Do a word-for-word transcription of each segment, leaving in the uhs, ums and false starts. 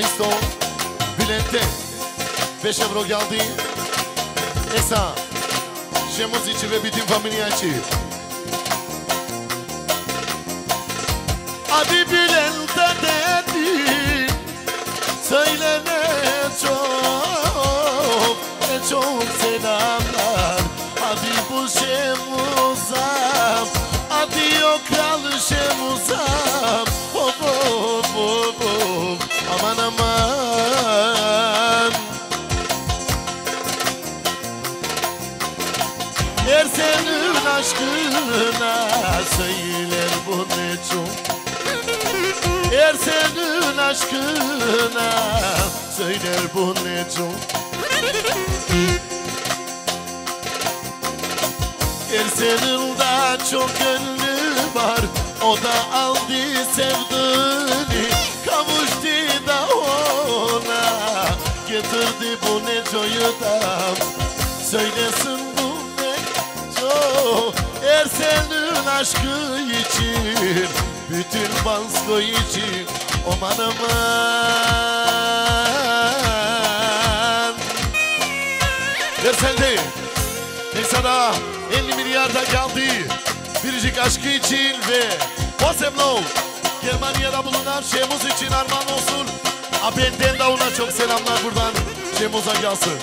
isto bilente beş euro geldi. Esa Şemuz içi ve bütün familya içi. Hadi bilente dedim söyle ne çok ne çok selamlar. Hadi bu Şemuz'a, hadi o kral Şemuz'a. Hop hop hop hop, aman aman. Eğer senin aşkına söyler bu ne çok. Eğer senin aşkına söyler bu ne çok. Eğer senin daha çok gönlü var, o da aldı sevdiğini, kavuştu da ona, getirdi bu Neco'yu da. Söylesin bu Neco, eğer senin aşkı için, bütün Bansko için, aman aman. Ver sen de, neyse daha elli milyar da geldi biricik aşkı için ve Bosemlo Germanya'da bulunan Şemuz için armağan olsun. Benden de ona çok selamlar buradan Şemuz'a gelsin.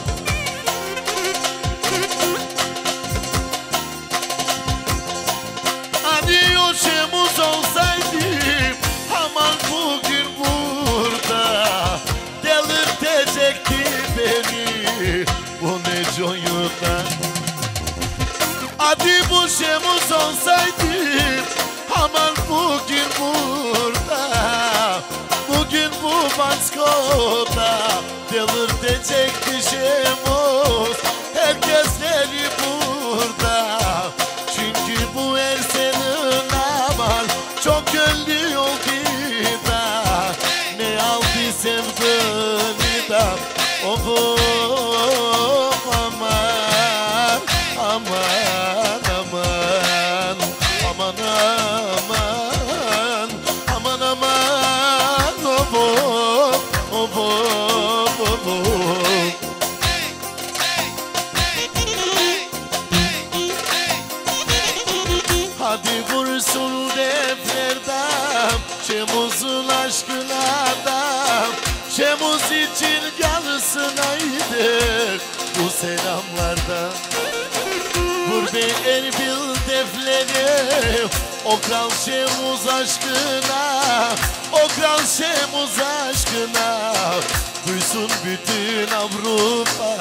Hani o Şemuz olsaydı aman bugün burada delirtecekti beni bu Neco'yu da. Hadi bu Şemuz olsaydı aman bugün burada, bugün bu Bansko'da delirtecekti Şemuz herkesleri burada. Çünkü bu el senin aman çok gönlü oldu da, ne aldı sevdiğini da. Of of aman aman aman aman aman aman aman of of of of of. Hadi vursun defterden Şemuz'un aşkına da, Şemuz için gelsin haydi bu selamlarda. Vur be Erbil defleri o kral Şemuz aşkına, o kral Şemuz aşkına, duysun bütün Avrupa.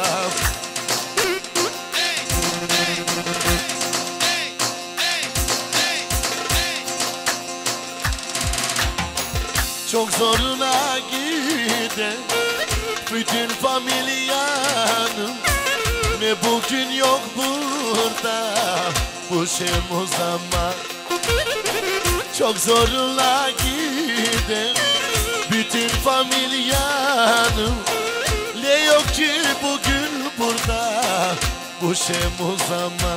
Çok zoruna giden bütün familyanın, ne bugün yok burada bu Şemuz ama. Çok zoruna giden bütün familyanın, ne yok ki bugün burada bu Şemuz ama.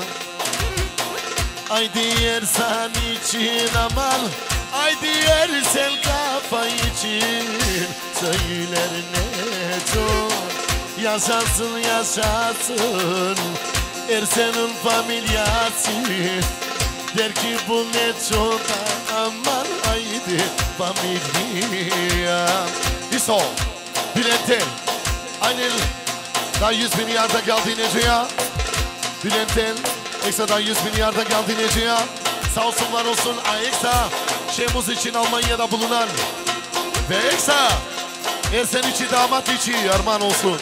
Haydi yersen için aman, haydi yersen kafa için, söyler ne çok. Yaşasın yaşasın Ersen'in familyası, der ki bu Neco'da aman haydi familya. İso, Bülent'e, aynen daha yüz milyarda geldi Neco'ya. Bülent'e, Eksa'dan yüz milyarda geldi Neco'ya. Sağ olsunlar olsun Eksa, Şemuz için Almanya'da bulunan ve Eksa, Ersen içi damat içi armağan olsun.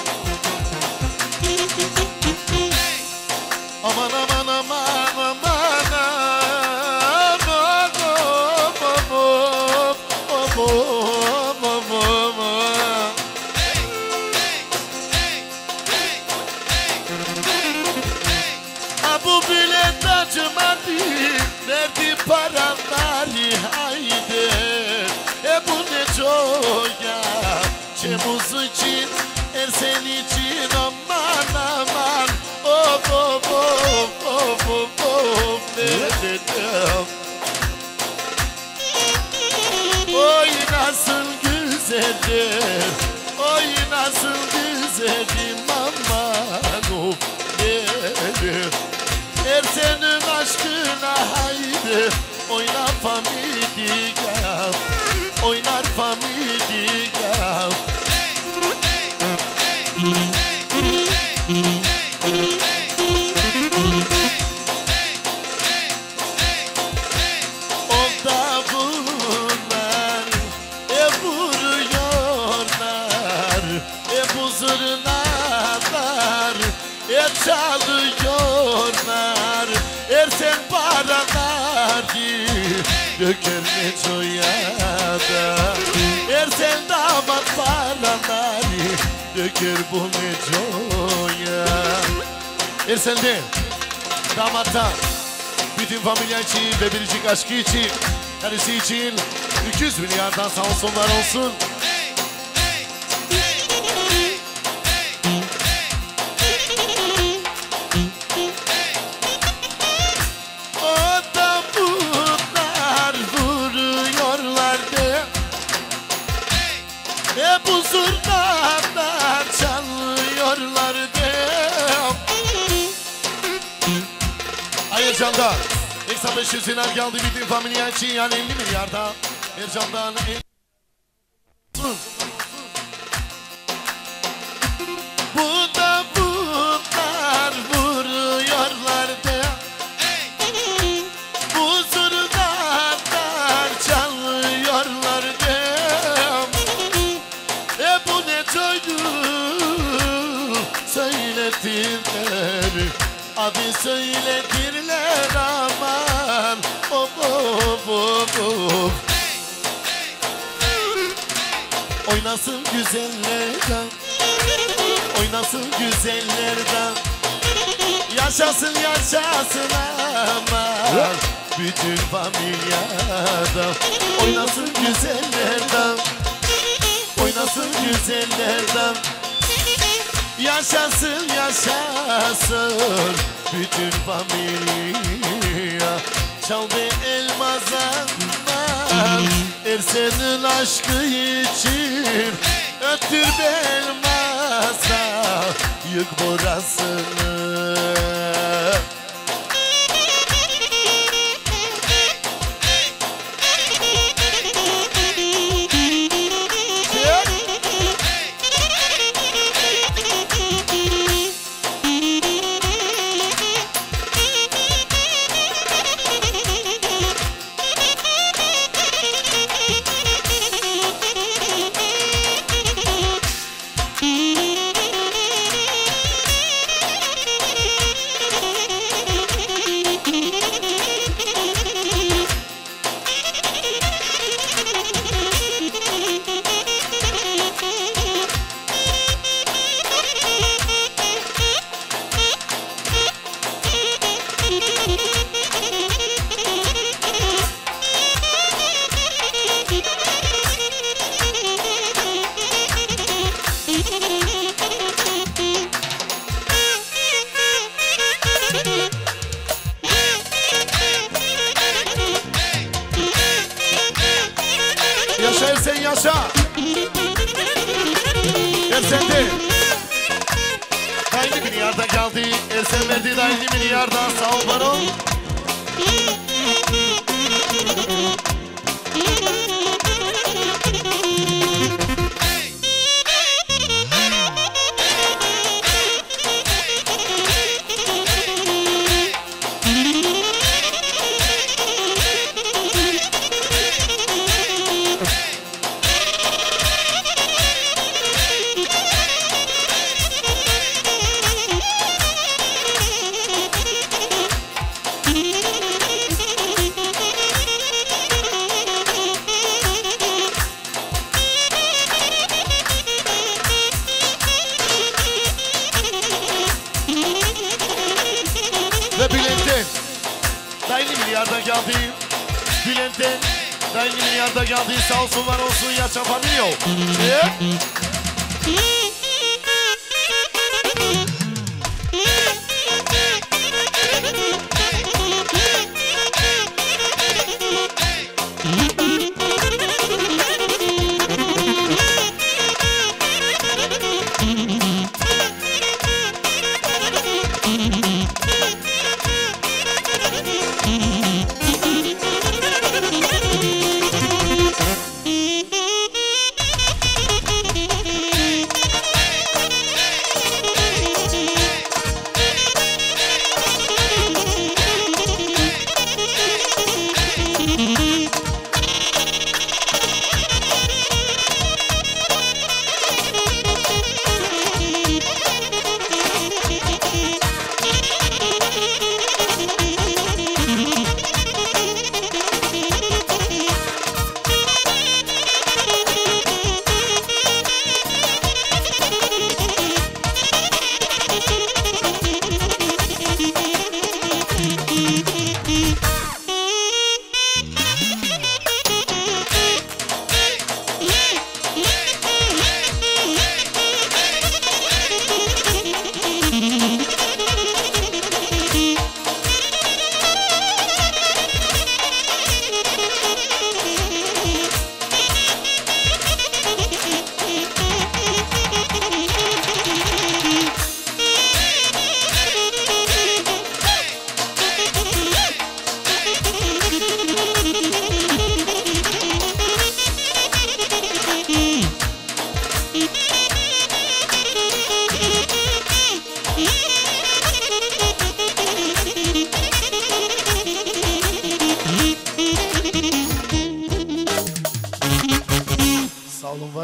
Aman aman aman aman aman aman aman. Bu bilet acımadı, verdi paraları haydi. E bu Neco'ya, Şemuz için, Ersen için aman aman. Of of of of of of ne dedim. Oy nasıl güzel güzeldir. Oy nasıl güzelim aman of derim. Er senin aşkına haydi oyna famidika, oynar famidika. Onda bunlar e vuruyorlar, e bu zurnalar e çalıyorlar. Er sen paralar döker mecoyada, er sen damat paralar döker bu mecoya. Er sende damatta bütün familya için ve biricik aşkı için, karısı için iki yüz milyardan sağ olsunlar olsun. O da bunlar vuruyorlar de, ne bu zurnalar çalıyorlar de. Ercan'da eksa beş yüz dinar geldi bütün familya için, yani elli milyarda. Ercan'dan elli... Bu da bunlar vuruyorlar de, bu zurnalar çalıyorlar de. E bu ne çocuk söyletirler, abi söyletirler aman of of of of. Oynasın güzellerden, oynasın güzellerden, yaşasın yaşasın aman bütün familyada. Oynasın güzellerden, oynasın güzellerden, yaşasın yaşasın bütün familya. Çal be elmazan er senin aşkı için, öttür be elmasa yık burasını. Yaşa Ersen yaşa. Ersen'de daha elli milyarda geldi. Ersen verdi daha elli milyarda, sağ ol baron. Ve Bülent'ten daha elli milyarda geldi. Bülent'ten daha elli milyarda geldi. Sağ olsun var olsun yaşa familyo. Yeah.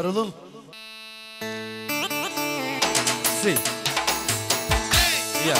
Sarılın. Si. Yeah.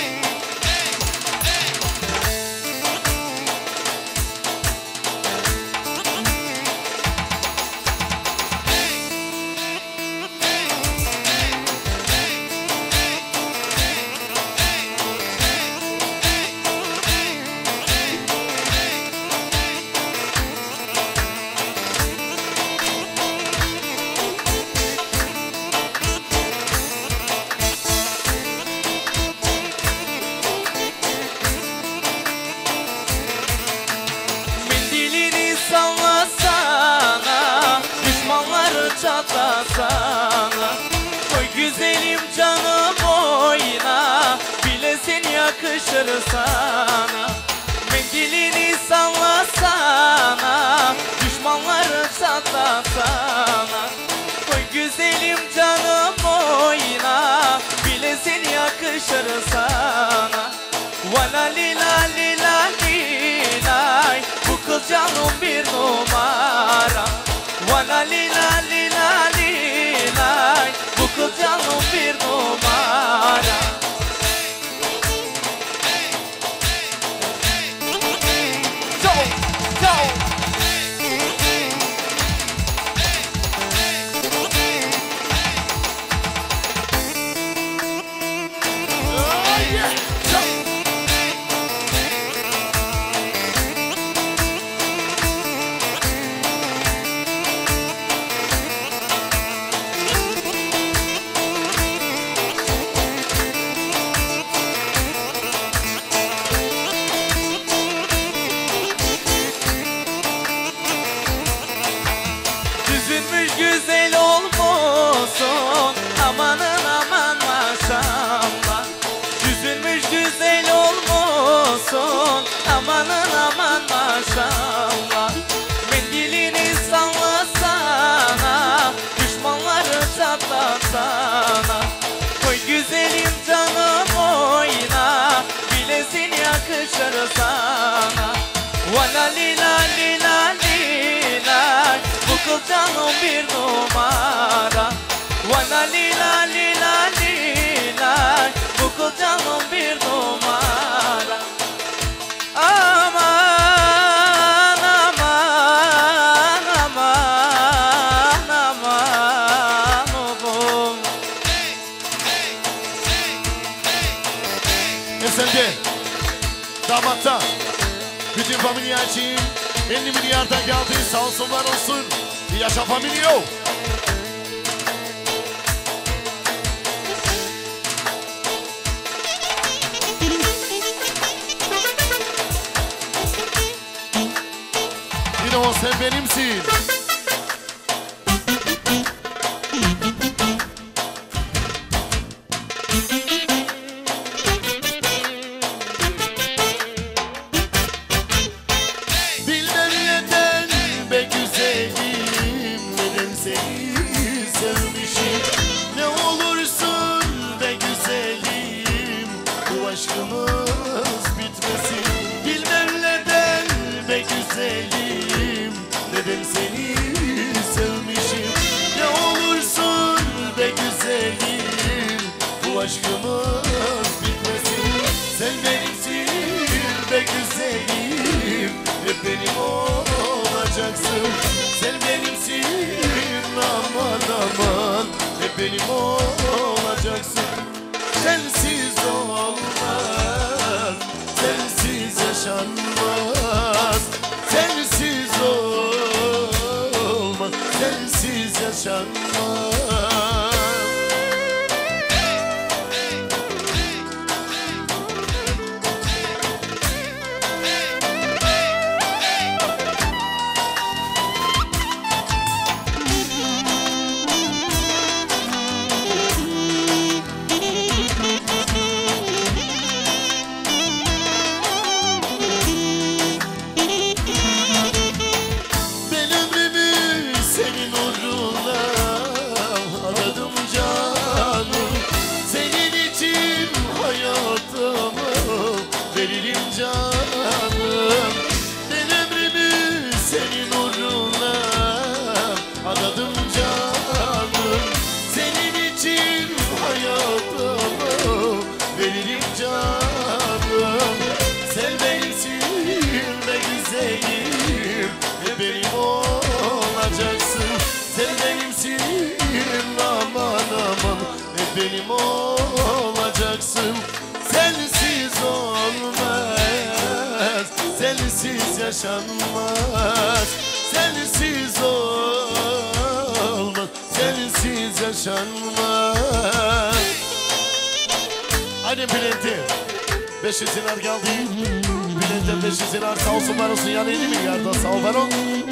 Sana. Oy güzelim canım oyna, bilesin yakışır sana. Mendilini sallasana, düşmanları çatlasana. Oy güzelim canım oyna, bilesin yakışır sana. Vala lila lila lilay, bu kız canım bir numara. Vala lila lila lilay, bu kız canım bir numara. Go, go. Oh, yeah. Üzülmüş güzel olmuşsun, amanın aman maşallah. Üzülmüş güzel olmuşsun, amanın aman maşallah. Mendilini sallasana, düşmanları çatlasana. Koy güzelim canım oyna, bilesin yakışır sana. Vala lila lila lila, bu kız canım bir numara. Vala lila lila lila, bu kız canım bir numara. Aman aman aman aman obum. Efendi, damatta, bütün familya için elli milyarda geldi, sağ olsunlar olsun. Yaşa familyo. Yine o sen benimsin. Bilmem neden be güzelim, neden seni sevmişim. Ne olursun be güzelim, bu aşkımız bitmesin. Bilmem neden be güzelim, neden seni sevmişim. Ne olursun be güzelim, bu aşkımız bitmesin. Sen benimsin be güzelim, hep benim olacaksın. Sen benimsin aman aman, hep benim olacaksın. Sensiz olmaz, sensiz yaşanmaz. Sensiz olmaz, sensiz yaşanmaz. Ben ömrümü senin uğruna sensiz yaşanmaz. Sensiz olmaz, sensiz yaşanmaz. Hadi Bülent'im, beş yüz dinar geldi. Bülent'im beş yüz dinar sağ olsun var olsun, yani yedi milyar da sağ ol var ol.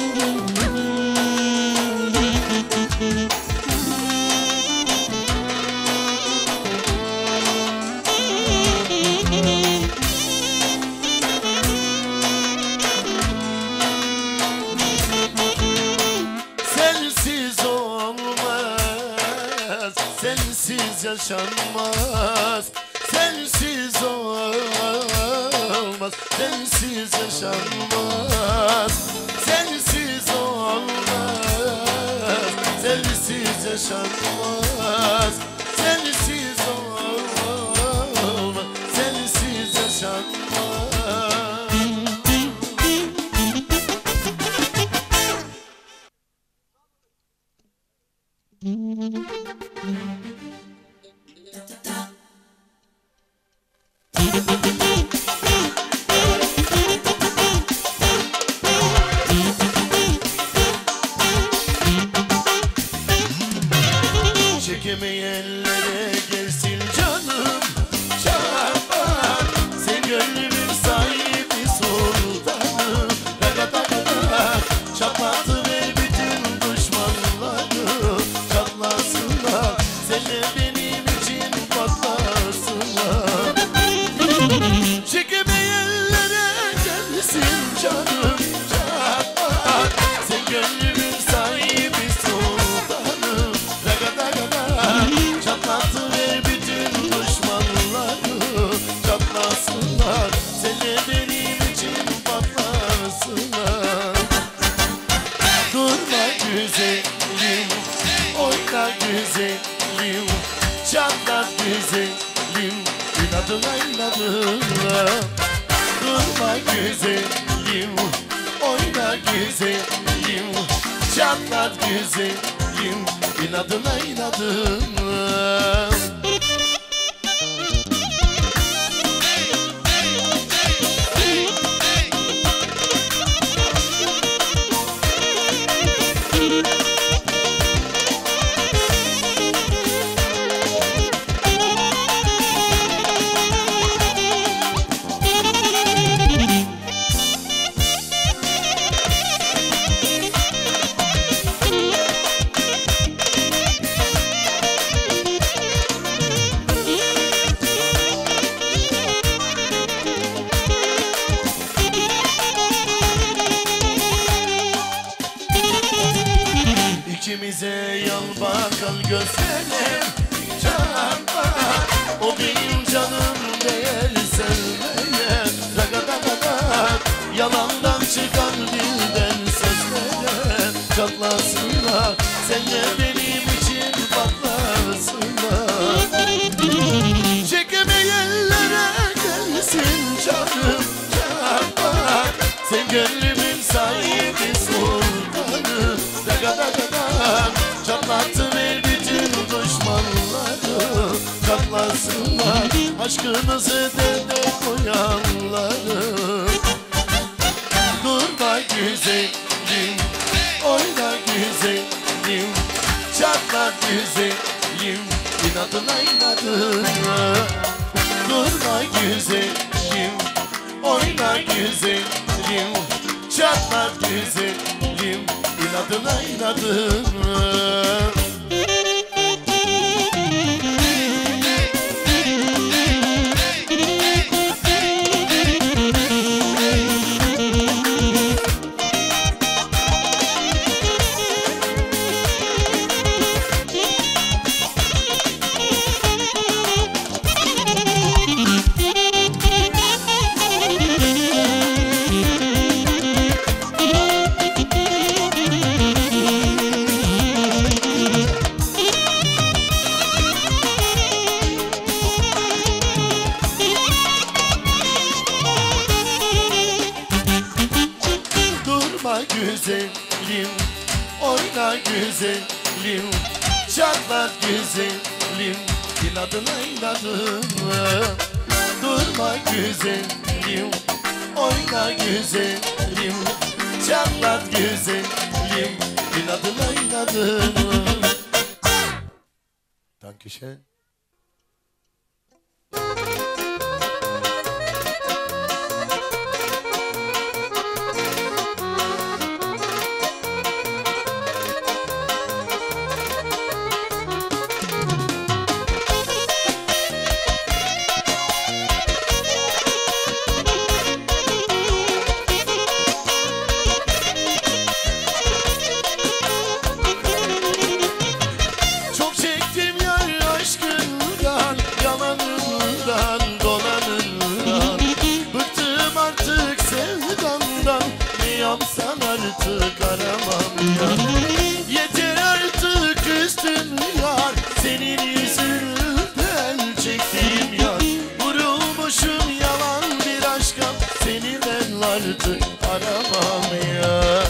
Sensiz olmaz, sensiz yaşanmaz. Sensiz olmaz, sensiz yaşanmaz. Sensiz olmaz, sensiz yaşanmaz. Sensiz olmaz, sensiz yaşanmaz. Çekemeyenlere gelsin canım Şaban, sen gönlümün sahibi sultanım. Ragadagada çatlatı ver bütün düşmanları, çatlasınlar senle benim için patlasınlar. Çekemeyenlere gelsin canım Şaban, sen gönlümün sahibi sultanım. Ragadagada çatlatı ver bütün düşmanları, çatlasınlar senle benim için patlasınlar. Durma güzelim, oyna güzelim, çatlat güzelim, inadına inadına. Durma güzelim, oyna güzelim, çatlat güzelim, inadına inadına. İkimize yan bakan gözlerim Çarpar, o benim canım değer sevmeye. Ragadagada yalandan çıkan dilden sözlere, çatlasınlar senle benim için patlasınlar. Çekemeyenlere gelsin canım Çarpar, sen gönlümün sahibi sultanı. Ragadagada çatlatı ver bütün düşmanları, çatlasınlar aşkınızı derde koyanları. Durma güzelim, oyna güzelim, çatlat güzelim, inadına inadına. Durma güzelim, oyna güzelim, çatlat güzelim, inadına inadına. güzelim, oyna güzelim, çatlat güzelim, inadına inadına. Durma güzelim, oyna güzelim, çatlat güzelim, inadına inadına. Dankeschön. Yapsan artık aramam ya. Yeter artık üstün yar, senin yüzünden çektiğim yar. Vurulmuşum yalan bir aşka, seni ben artık aramam ya.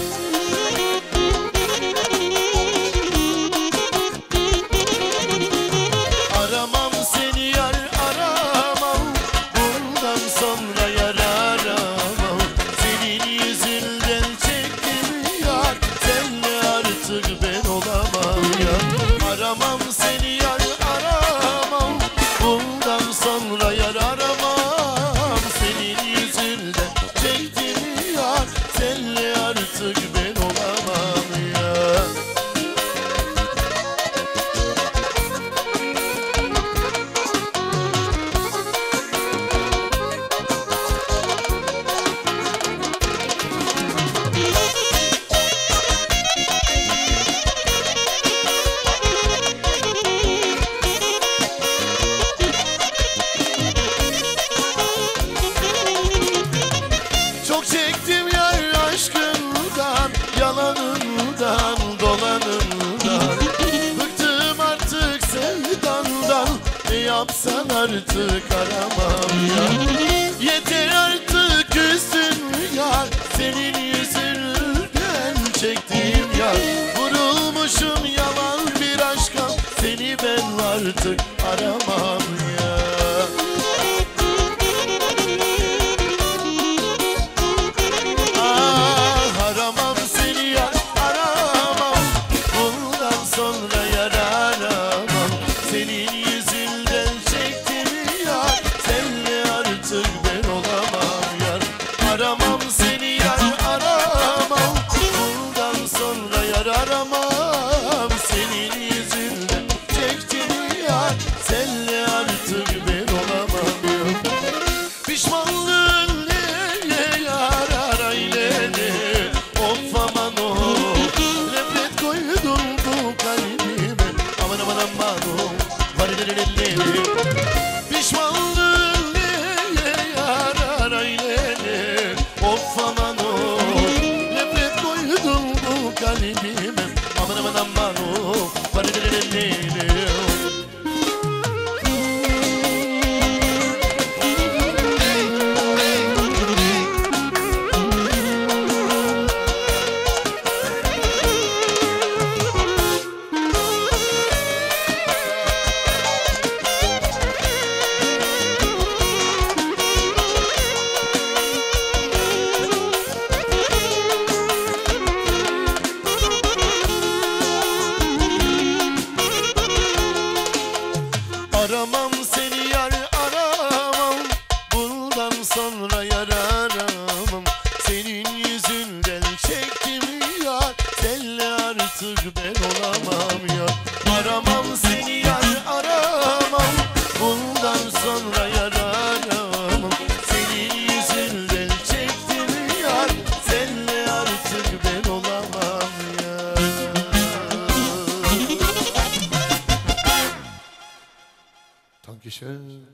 Aramam seni yar, aramam, bundan sonra yar aramam. Senin yüzünden ben olamam ya. Aramam seni yar, aramam, bundan sonra yar aramam. Senin yüzünden çektim yar, senle artık ben olamam ya. Yalanından, dolanından, bıktım artık sevdandan. Ne yapsan artık aramam ya. Yeter artık üstün yar, senin yüzünden çektiğim yar. Vurulmuşum yalan bir aşka, seni ben artık aramam ya. Pişmanlığın neye yarar ailene? Of aman o, nefret koydum bu kalbime. Aman aman aman o, var edelim. Aramam seni yar, aramam, bundan sonra yar aramam. Senin yüzünden çektim yar, senle artık ben olamam ya. Aramam seni yar, aramam, bundan sonra yar aramam. Senin yüzünden çektim yar, senle artık ben olamam ya. Dankeschön.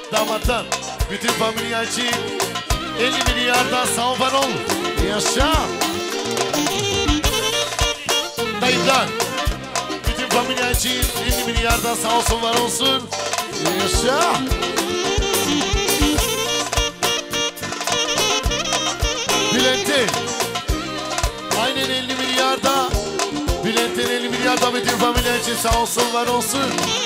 damattan, bütün familya için elli milyardan sağ ol var ol. Yaşa. Dayımdan, bütün familya için elli milyardan sağ olsun var olsun. Yaşa. Bülent'in aynen elli milyarda, Bülent'in elli milyarda bütün familya için sağ olsun var olsun.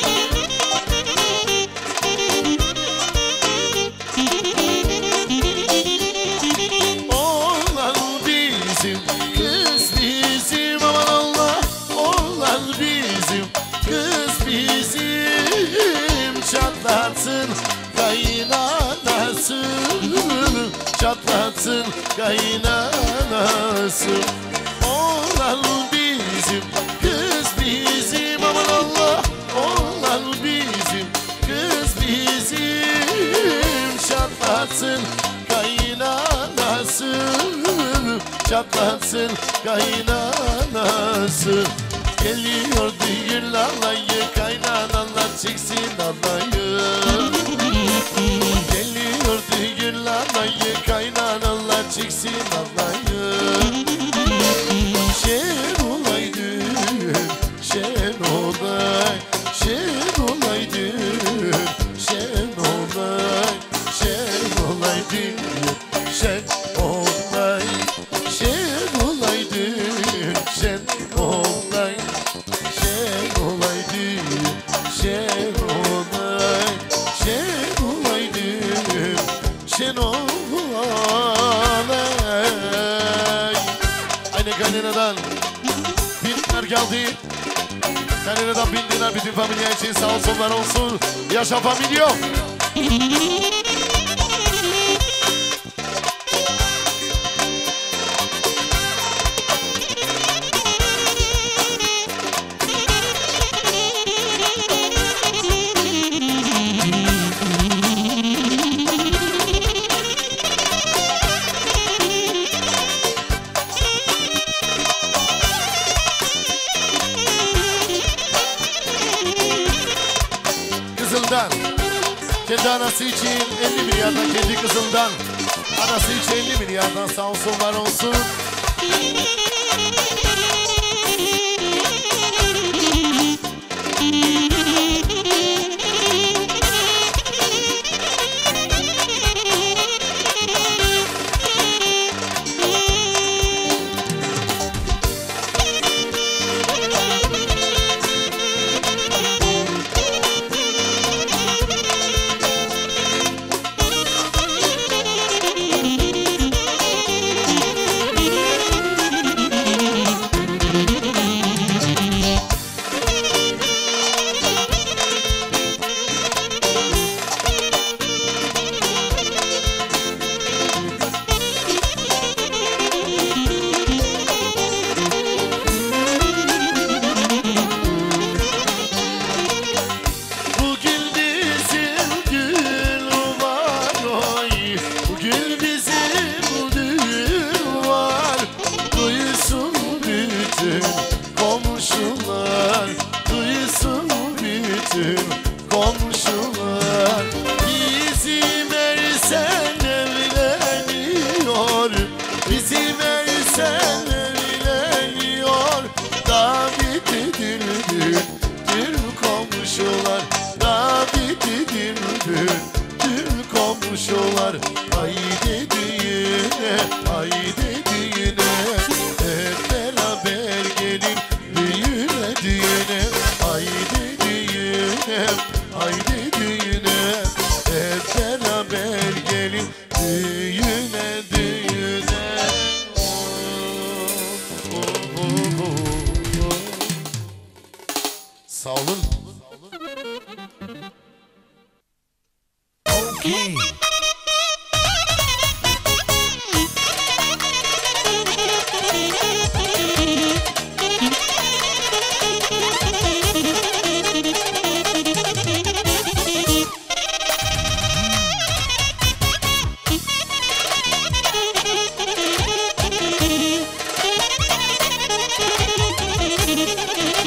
Oğlan bizim, kız bizim, aman Allah. Oğlan bizim, kız bizim, çatlatsın kaynanası, çatlatsın kaynanası. Oğlan bizim, kız bizim, aman Allah. Oğlan bizim, kız bizim, çatlatsın kaynanası, çatlatsın kaynanası. Geliyor düğün alayı, kaynanalar çeksin alayı. Geliyor düğün alayı, kaynanalar çeksin alayı. Şen olay düğün, şen olay, şen olay düğün, şen olay, şen olay düğün, şen olay, şen olay düğün, şen olay, şen olay düğün, şen olay, şen olay düğün, şen olay. Aynı kaynanadan binler geldi. Kaynanadan bindiler, bütün familya için sağ olsunlar olsun. Yaşa familya. Kendi anası için elli milyardan, kendi kızından anası için elli milyardan sağ olsun var olsun. Komşular bizim Ersen evleniyor, bizim Ersen evleniyor. Davet edildi tüm komşular, davet edildi tüm komşular. Haydi düğüne, haydi düğüne, hep beraber gelin düğüne düğüne. Haydi düğüne, haydi düğüne, hep beraber gelin düğüne düğüne. Oh, oh, oh, oh. Sağ olun. Okay.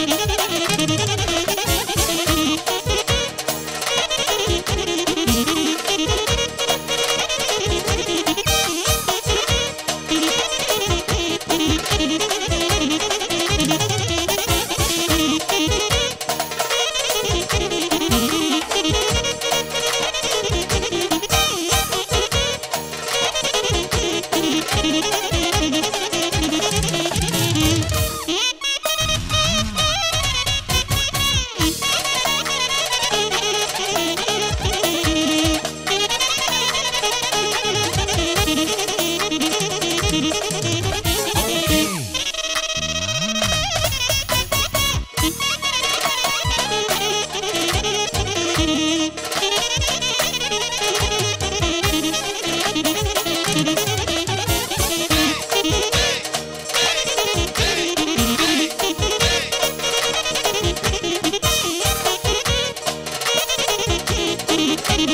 Thank you.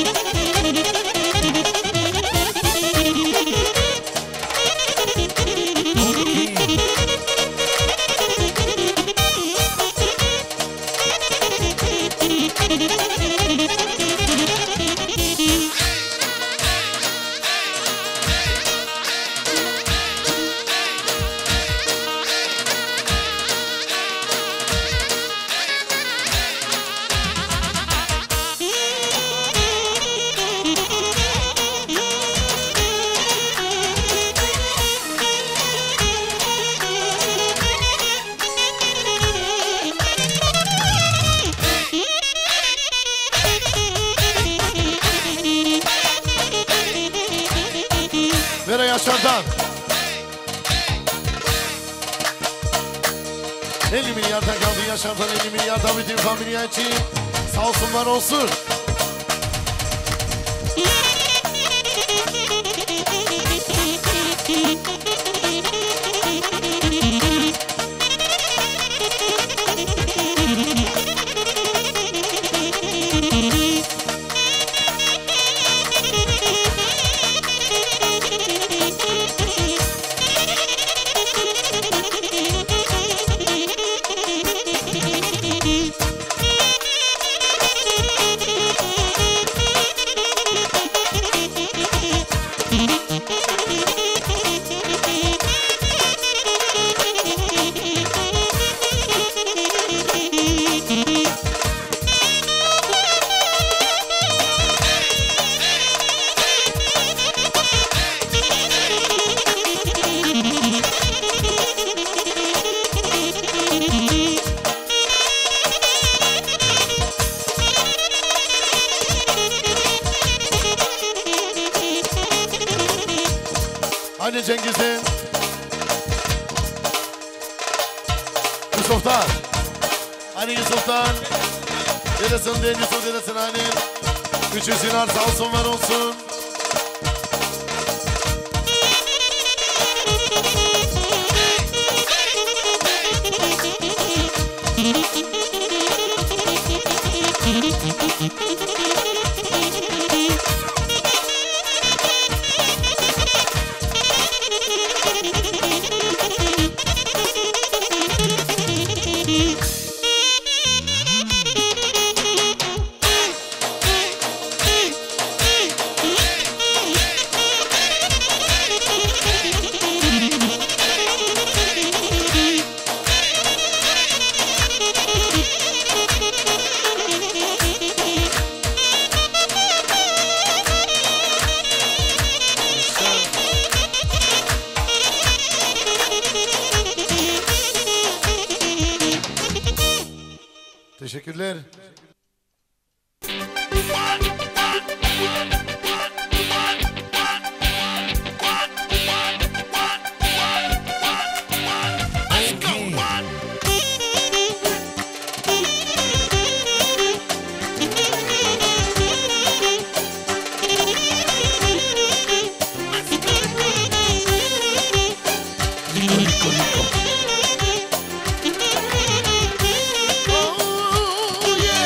Vera Yaşar'dan elli milyarda kaldı Yaşar'dan elli milyarda bütün familya için sağ olsunlar olsun. Haydi Cengiz'in Yusuf'tan Hani Yusuf'tan Dedesin den Yusuf dedesin hani Üçü Sinar sağ olsun var olsun. Teşekkürler. Oh yeah.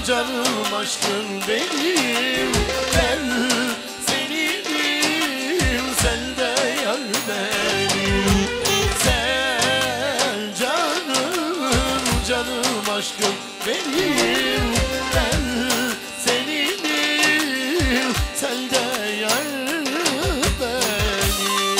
canım aşkım benim. Ben seninim, sen de yar benim. Sen canım, canım aşkım benim. Ben seninim, sen de yar benim.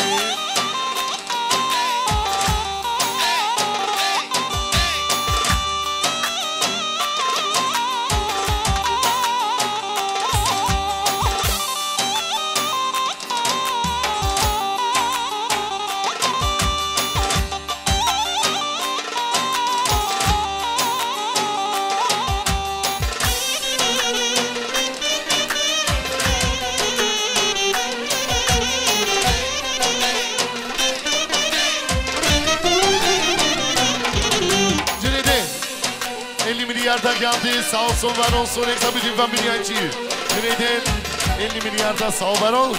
elli milyarda geldi, sağ olsun var olsun eksa bütün familyacı. Güneyden elli milyarda sağ var ol.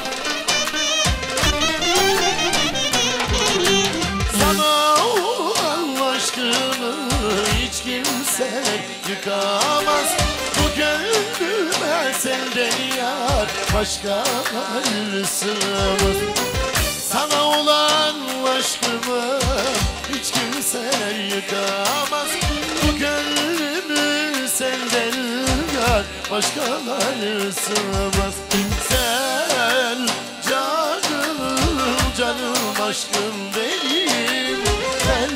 Sana olan aşkımı hiç kimse yıkamaz. Bu gönlüme senden yar başka ayrısımız. Sana olan aşkımı hiç kimse yıkamaz. Bu gönlümü senden yar başkaları sığmaz. Sen canım, canım aşkım benim. Ben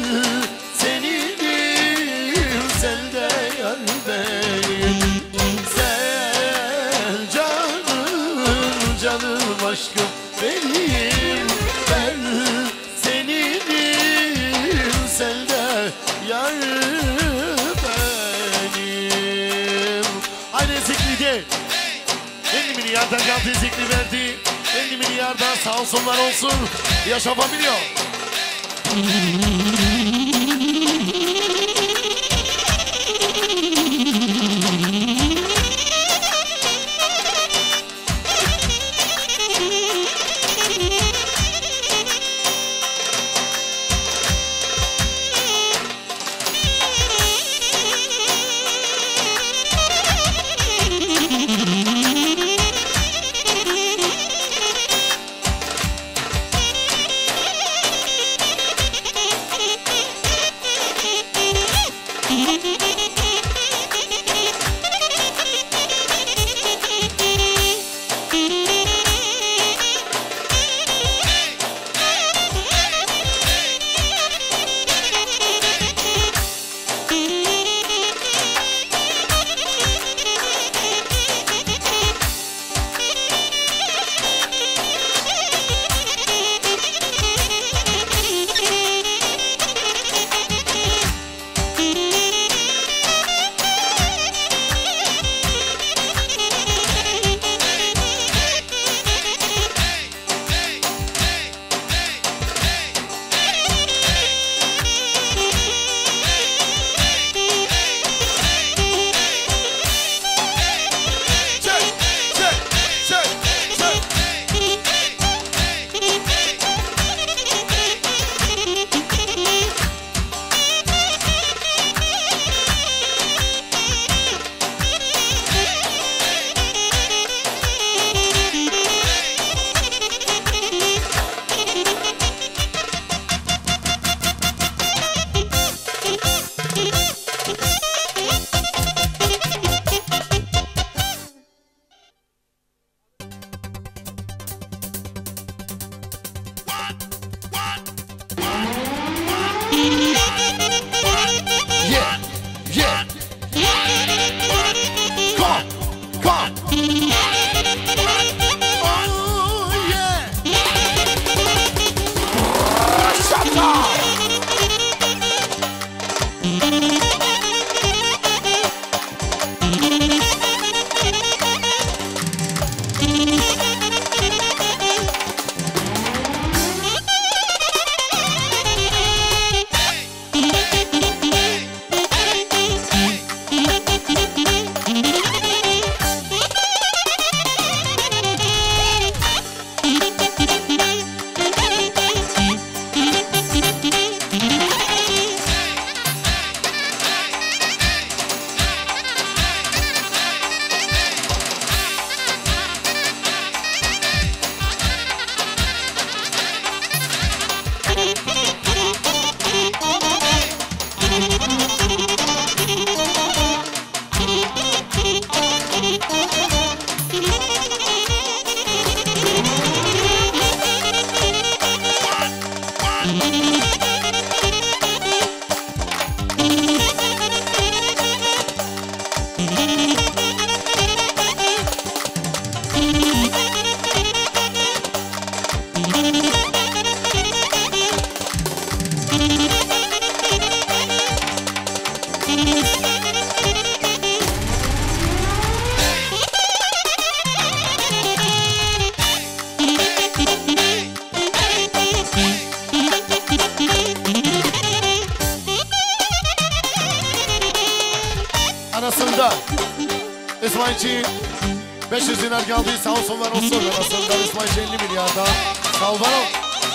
seninim, sen de yar benim. Sen canım, canım aşkım benim. Ben seninim, sen de yar benim. Haydi Zikri'de elli milyardan geldi, Zikri verdi. elli milyardan sağ olsunlar olsun. Yaşa familya. İsmailci beş yüz dinar geldi. Sağ olsun var olsun. Arasında İsmailci elli milyarda. Sağ ol var ol.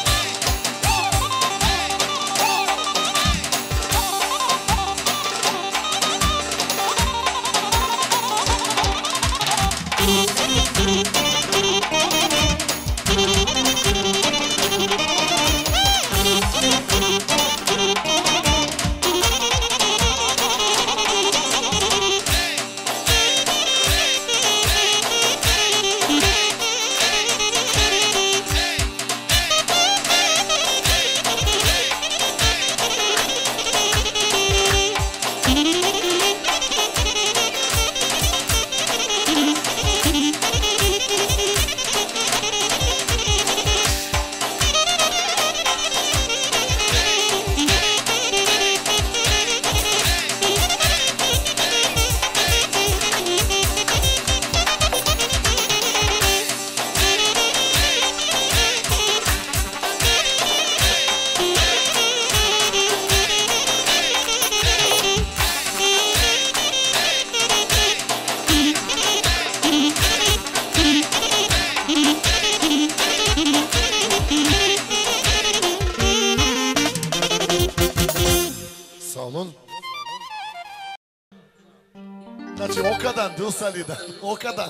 Znači okadan Dulsalida, okadan.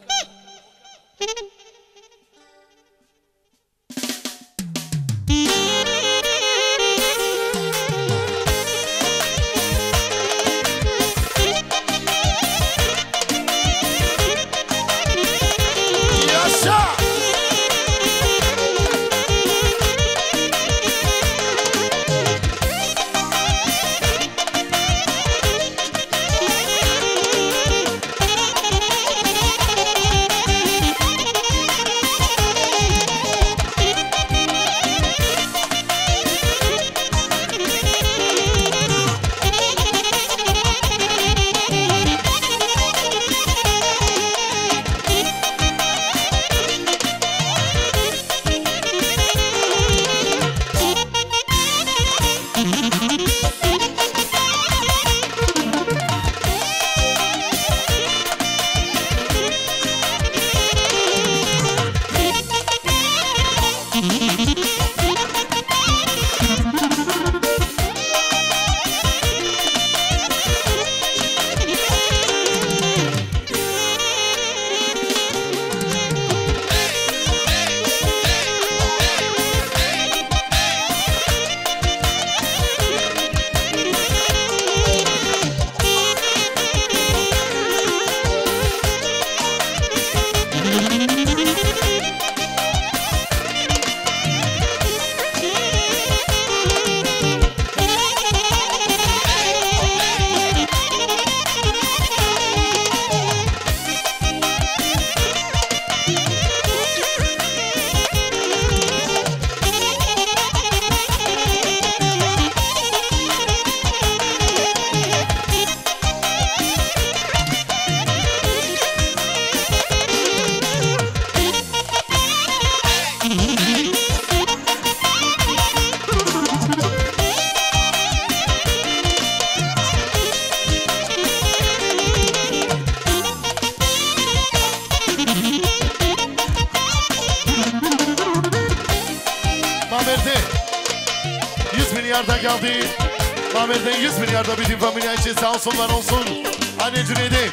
milyarda geldi. Mahmet'ten yüz milyarda bütün familya için sağ olsunlar olsun. Anne Cüneyt'e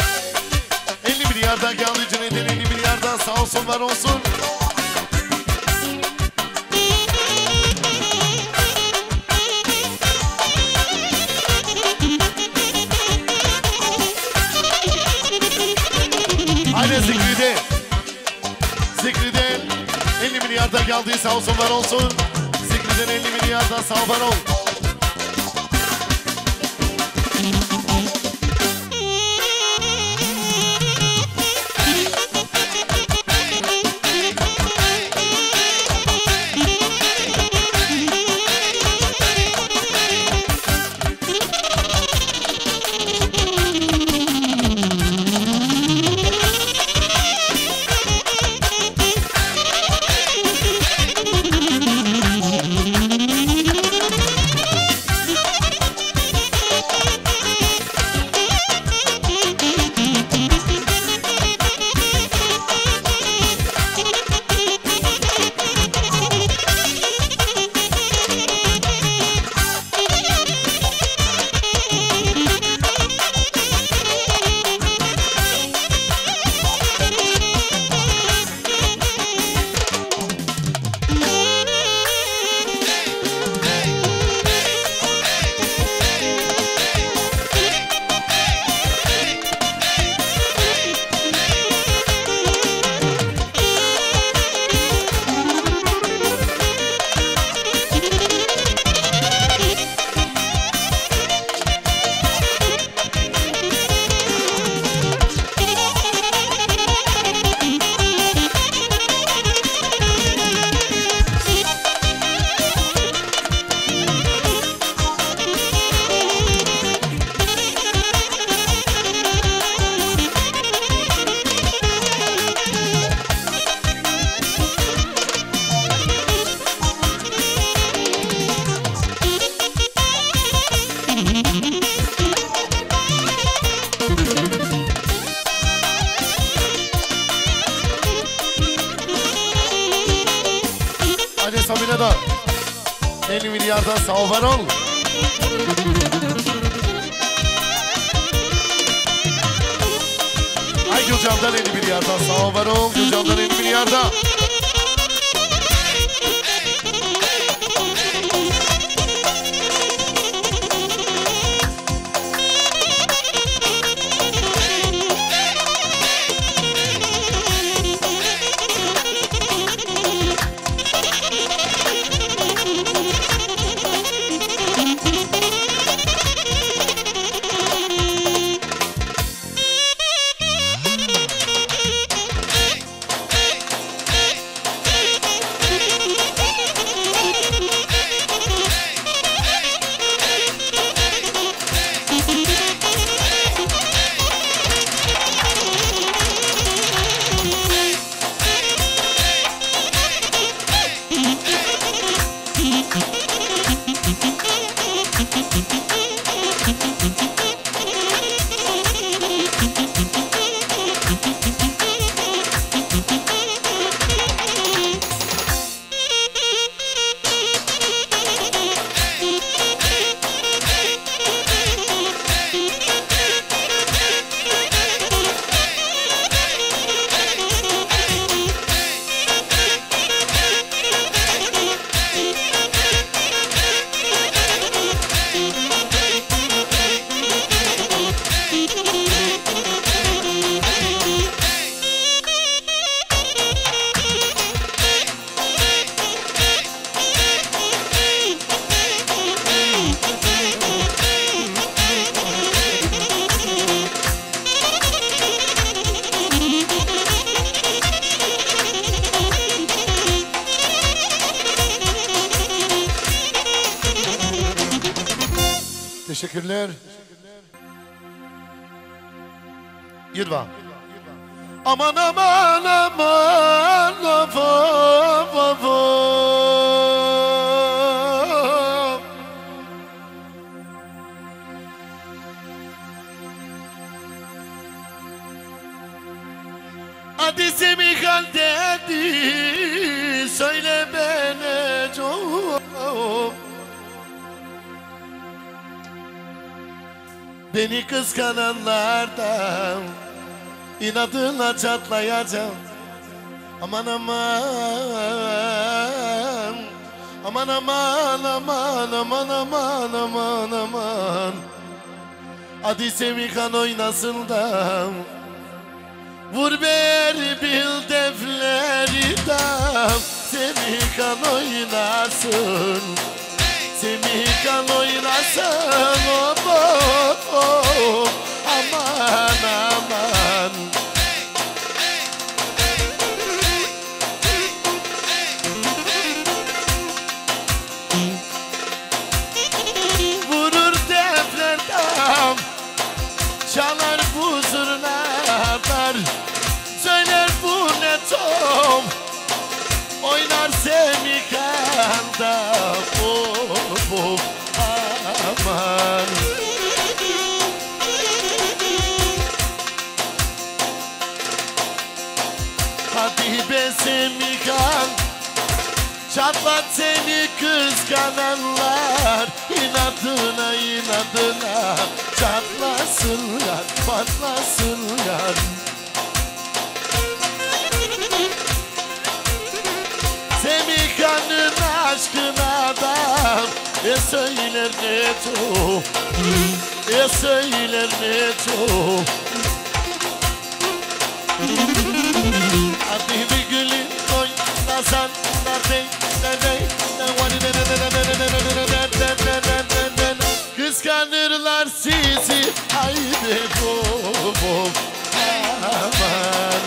elli milyarda geldi. Cüneyt'in elli milyarda sağ olsunlar olsun. Anne Zikri'de Zikri'den elli milyarda geldi sağ olsunlar olsun. Zikri'den elli milyarda sağ var ol. Mehmet Ağa. elli milyardan sağ ol var ol. Ay Gülcan'dan elli milyardan sağ ol var ol. Gülcan'dan elli milyardan. Teşekkürler. Yirva. Aman aman aman of of of. Hadi Semikan dedi, söyle bana çok. Beni kıskananlardan inadına çatlayacağım. Aman aman, aman aman aman aman aman aman aman. Hadi Semikan oynasın da vur ver bil defleri da Semikan oynasın. Semikan oynasın hop hop hop. Aman aman. Vurur deflerden, çalar bu zurnalar, söyler bu ne tom, oynar Semikan'da. Of of aman. Hadi be Semikan, çatlat seni kıskananlar. İnadına inadına çatlasınlar, patlasınlar. Semikan'ın aşkına da e söyler ne çok, e söyler ne çok. Hadi bir gülün oynasan da dey dey dey. Kıskanırlar sizi, haydi bol bol aman.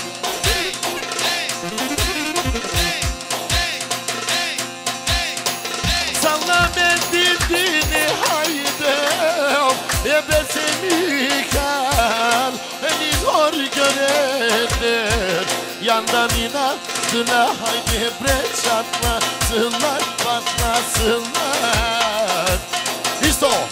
Salla mendilini haydi, ebe Semikan, beni hor görenler. Yandan inadına haydi bre çatlasınlar, patlasınlar. İşte o.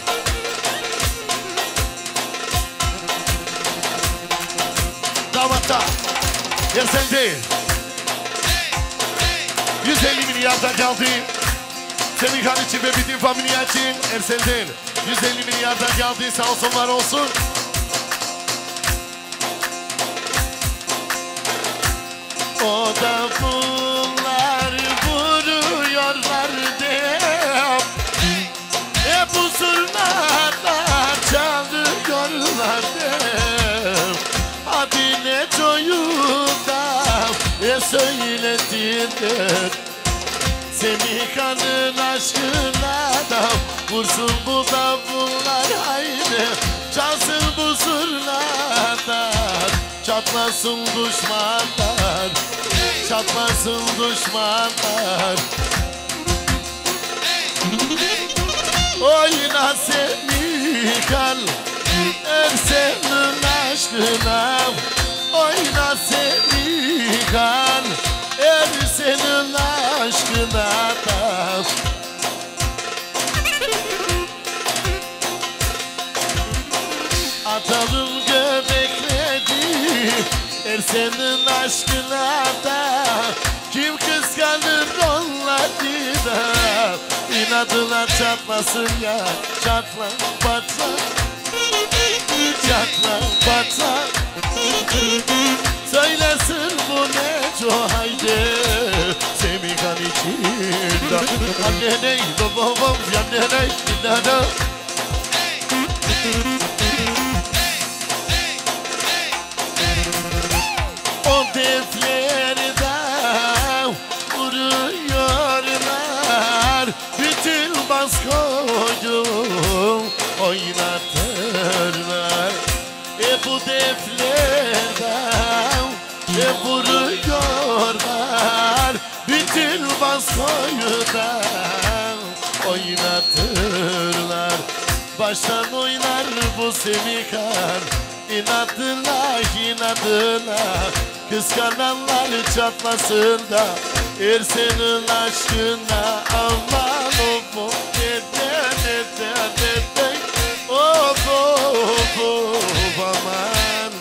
Damatta, yer sen değil. yüz elli milyarda geldi. Semikan için ve bütün familya için Ersen'den yüz elli milyarda geldi. Sağ olsun, var olsun. O da bunlar vuruyorlar de. E bu zurnalar çalıyorlar de. Hadi ne çoğunda e söylediler. Semikan'ın aşkına da vursun bu davullar haydi. Çalsın bu zurnalar, çatlasın düşmanlar, çatlasın düşmanlar. Oyna Semikan, Ersen'in aşkına. Oyna Semikan, Ersen'in aşkına da. Atalım göbekleri Ersen'in aşkına da. Kim kıskanır onları da. İnadına çatlasın ya, çatla batla, çatla batla. Söylesin bu ne çok haydi Semikan için da. Anne ney babam yanne ney dinlana. O deflerde vuruyorlar, bütün baskoyu oynatırlar. E bu deflerde e vuruyorlar, bütün baskoyu da oynatırlar. Baştan oynar bu Semikan, inadına inadına. Kıskananlar çatlasın da Ersen'in aşkına. Aman of of neden neden neden. Of of of aman.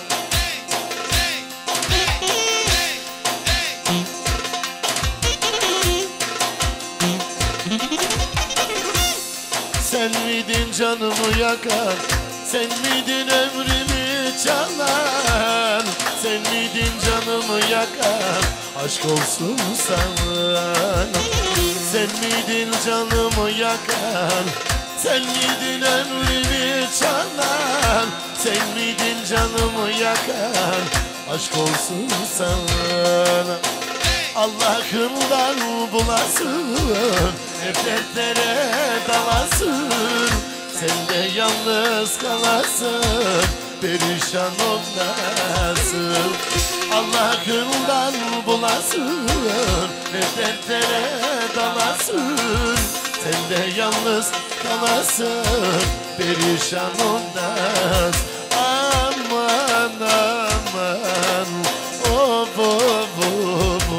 Sen miydin canımı yakan, sen miydin ömrümü çalan, sen miydin canımı yakan, aşk olsun sana. Sen miydin canımı yakan, sen miydin ömrümü çalan, sen miydin canımı yakan, aşk olsun sana. Allah'ından bulasın, hep dertlere dalasın. Sen de yalnız kalasın, perişan olmasın. Allah'ından bulasın, hep dertlere dalasın. Sen de yalnız kalasın, perişan olmaz. Aman aman, of of of.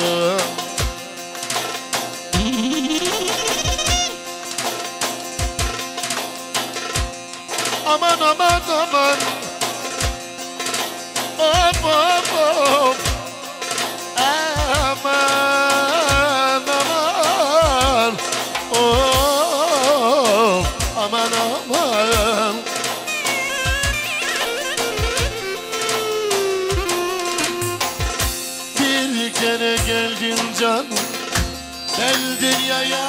Aman aman aman, of of of. Aman aman, of aman aman. Bir kere geldin canım ben dünyaya,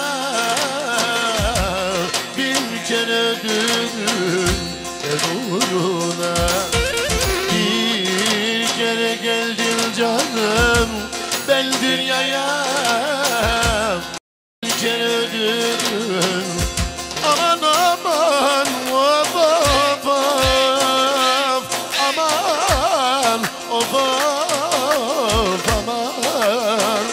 bir kere dönüm ben uğruna. Bir kere geldin canım ben dünyaya, bir kere dönüm. Aman aman, of of of. Aman, of of aman.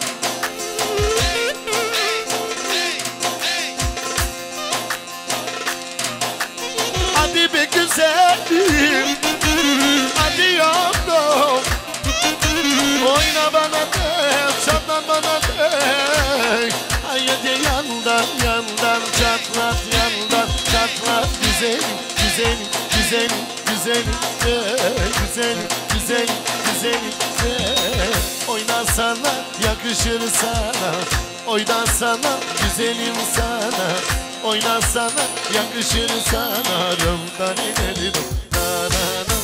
Hadi be güzelim, hadi yavrum, oyna bana de, çatlan bana de. Haydi yandan yandan çatlat, yandan çatlat. Güzelim, güzelim, güzelim, güzel, güzel, güzel, güzel, güzel. Oynasana yakışır sana, oynasana güzelim sana, oynasana yakışır sana. Ram da ne ne ram da da da.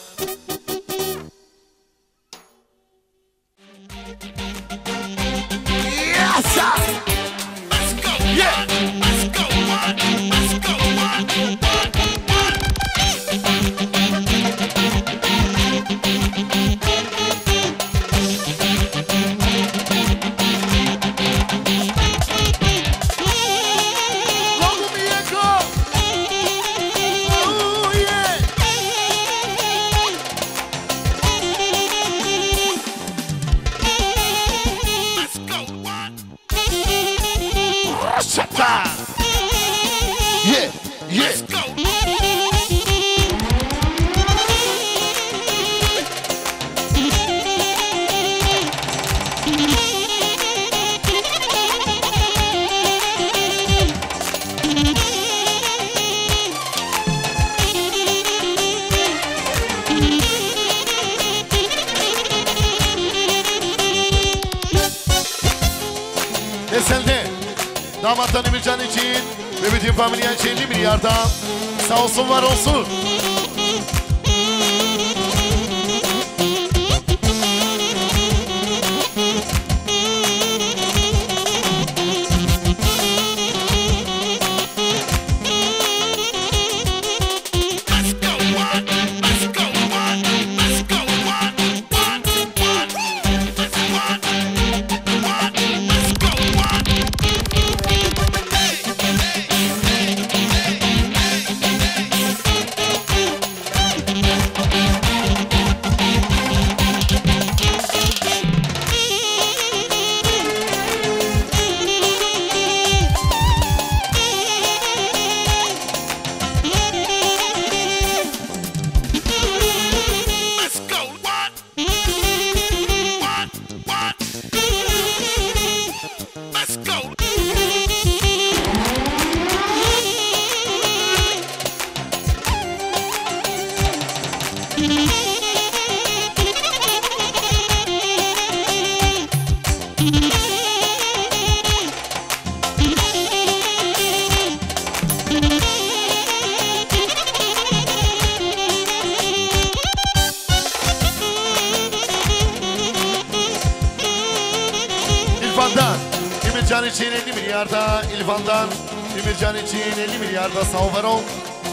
Yes sir. Let's go. Yeah. Let's go. Let's go. Yeah, yeah. Let's go. Esen'de damattan Emircan için ve bütün familya için elli milyarda sağ olsun var olsun. İlfan'dan Emircan için elli milyarda, İlfan'dan Emircan için elli milyarda sağ ol var ol.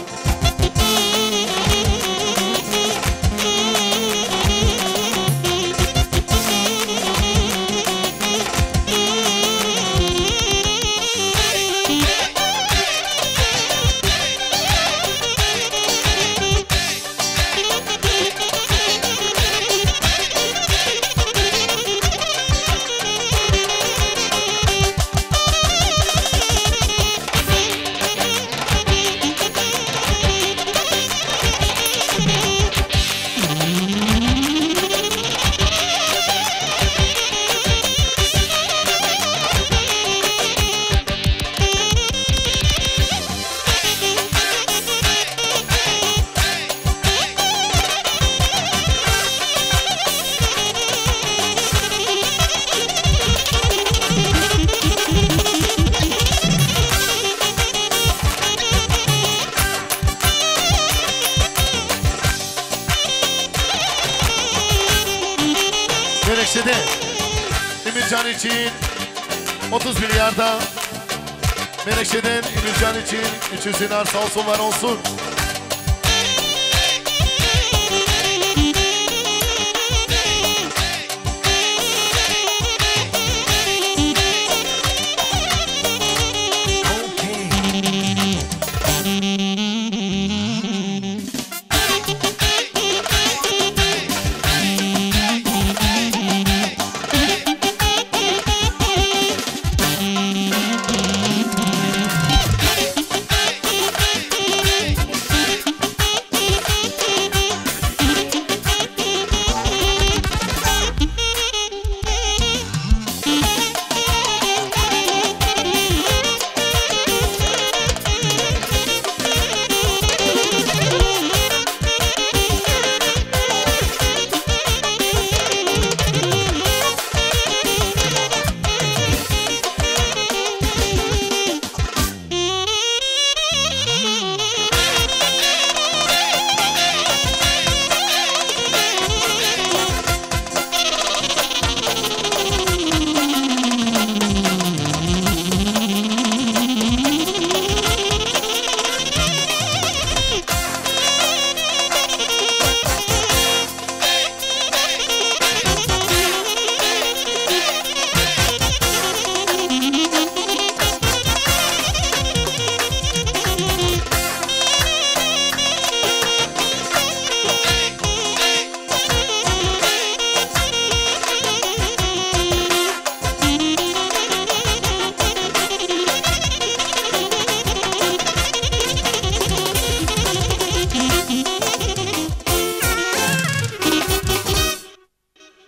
Menekşe'de Emircan için otuz milyarda, Menekşe'den Emircan için üç yüz dinar sağ olsun var olsun.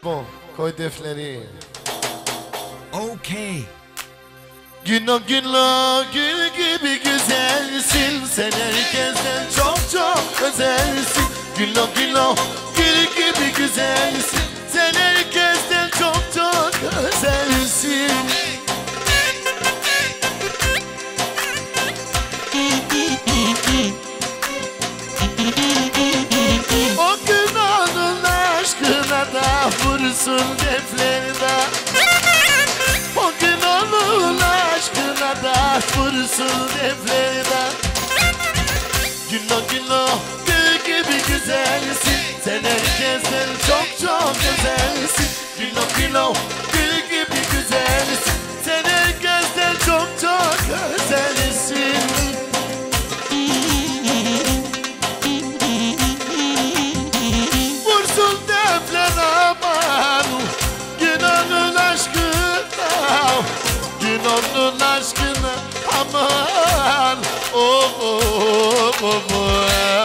Bu koy defleri. Okay. Gülo gülo gül gibi güzelsin. Sen herkesten çok çok özelsin. Gülo gülo gül gibi güzelsin. Sen herkesten çok çok özelsin. O gün onun aşkına da vursun deflerine. O gün onun aşkına da vursun deflerine. Gülo gülo gül gibi güzelsin. Sen herkesten çok çok güzelsin. Gülo gülo gül gibi güzelsin. Sen herkesten çok çok güzelsin. Vursun defler aman Günahın aşkına Günahın aşkına aman Oh oh oh oh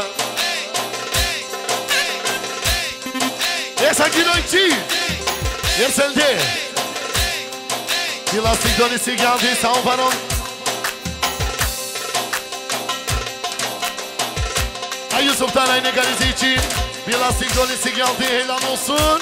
Essa noite Yerselde Plastik dönesi geldi sağ ol baron Ay Yusuf'tan aynı galizi için Plastik dönesi geldi helal olsun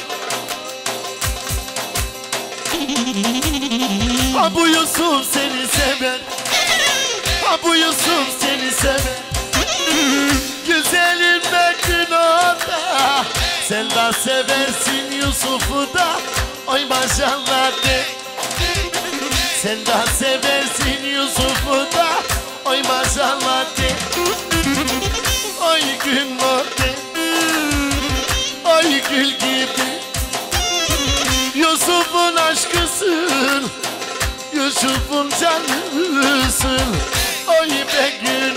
Ha bu Yusuf seni sever Ha bu Yusuf seni sever Güzelim bektin onda Sen de seversin Yusuf'u da Oy maşallah de Sen de seversin Yusuf'u da Oy maşallah de Oy gün de Oy gül gibi Yusuf'un aşkısın Yusuf'un canısın Oy be gül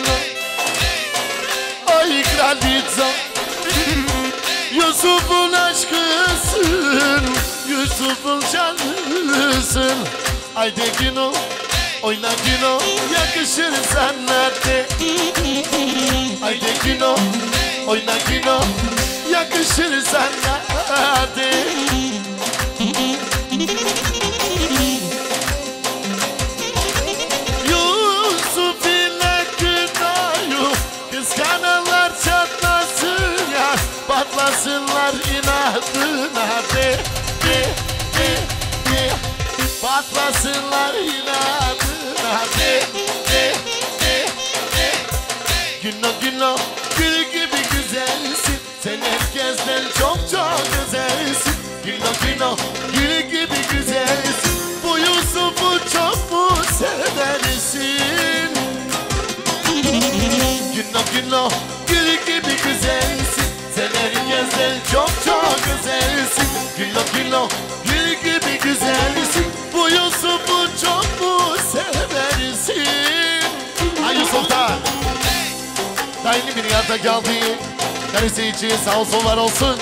Oy kraliçem Yusuf'un aşkısın Yusuf'un canısın Haydi Güno Oyna Güno Yakışır sana de Haydi Güno Oyna Güno Yakışır sana de Yusuf ile Güno'yu Kıskananlar çatlasın ya Patlasınlar inadına de de de de Patlasınlar inadına de de de de Güno güno gül gibi güzelsin Sen herkesten çok çok güzelsin Güno güno gül gibi güzelsin Bu Yusuf'u çok mu seversin Güno güno gül gibi güzelsin Sen herkesten çok çok güzelsin Gülo gülo gül gibi güzelsin Bu Yusuf'u çok mu seversin Ay Yusuf'ta Daimi bir yerde geldi Karısı için sağ olsun var olsun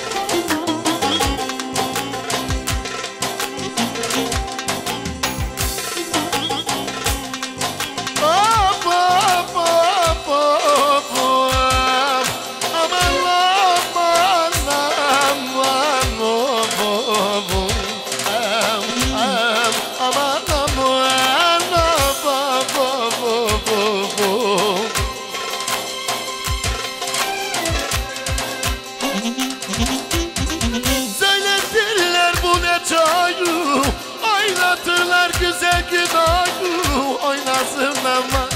Oynasın ama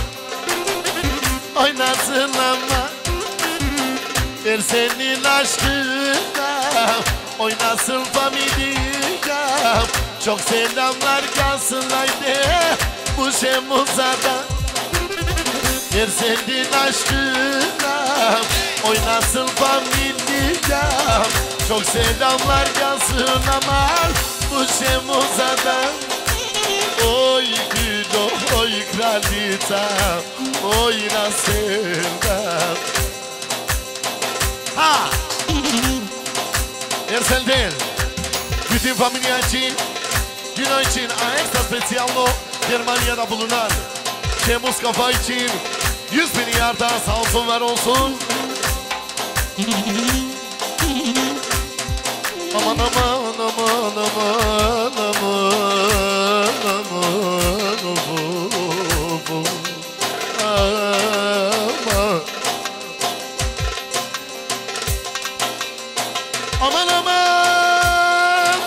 Oynasın ama Ver senin aşkına Oynasın familia Çok selamlar kalsın haydi Bu Şemuza'da Ver senin aşkına Oynasın familia Çok selamlar kalsın aman Bu Şemuza'da Oy Gülo, oy kraliçem, oyna sevdam Ha! Ersel değil Bütün familya için Güno için ekstra spesiyalno Germanya'da bulunan Şemuz Kafa için yüz bin yarda sağ olsun var olsun Aman aman aman aman aman aman aman aman aman aman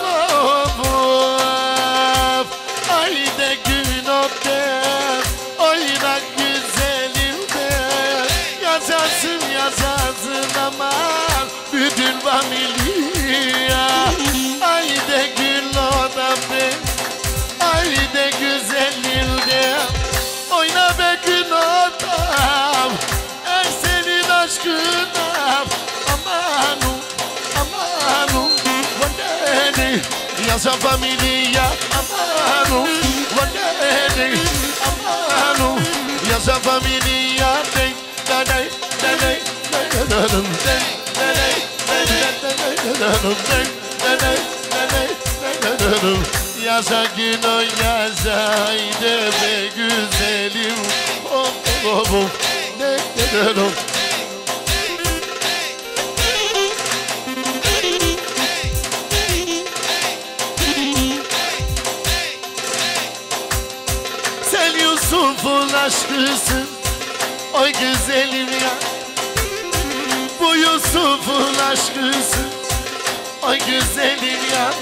of haydi gün öptem oynak güzelimde yazarsın yazarsın aman bütün familia haydi gül öptem haydi güzelimde oyna be gün öptem er senin aşkına aman amanu wanene yasa familia amanu wanene amanu yasa familia dei dei dei dei yasa güno yasa haydi be güzelim oh oh oh ne ne Yusuf'un aşkısın oy güzelim ya bu Yusuf'un aşkısın oy güzelim ya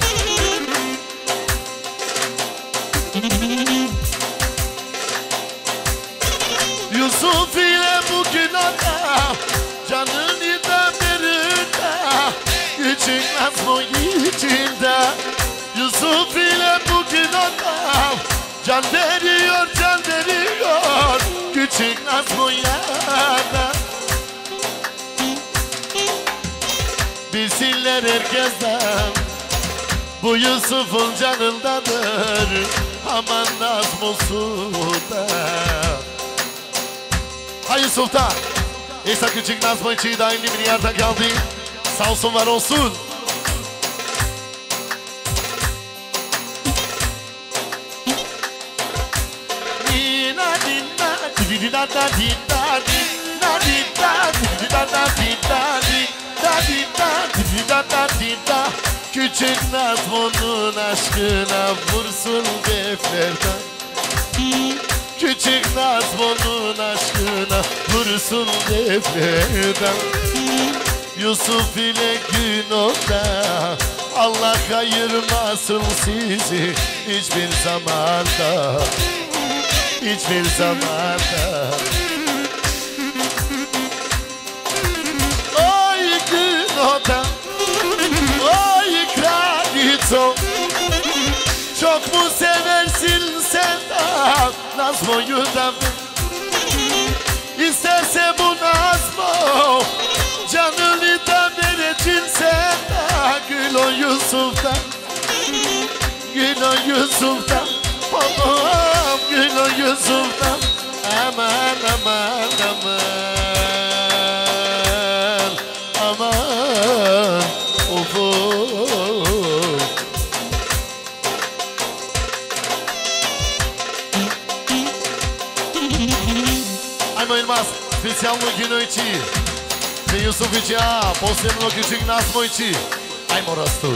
Yusuf ile bugün ada canını da verirde küçük Nazmo içinde Yusuf ile bugün ada can veriyor, can veriyor küçük Nazmo'ya da bilsinler herkesten bu Yusuf'un canındadır aman Nazmo'su da Hay Yusuf'ta İsa küçük Nazmo için de elli milyarda kaldı sağ olsun var olsun di da da di da di da di da di da da di da di da di da di da da di da küçük Nazmo'nun aşkına vursun defterden küçük Nazmo'nun aşkına vursun defterden Yusuf ile Günok'ta Allah ayırmasın sizi hiçbir zamanda hiçbir zamanda Oy Günok'ta Oy Kralito çok mu seversin sen de Nazmo'yu da İsterse bu Nazmo canını da vereceksin sen de Gül o Yusuf'tan Gül o Yusuf'tan Babam Gül o Yusuf'tan Aman aman aman Aman Of of Ajmo Yılmaz specjalno Gino için Ve Yusuf için a posebno küçük Nazmo için Ajmo Rastul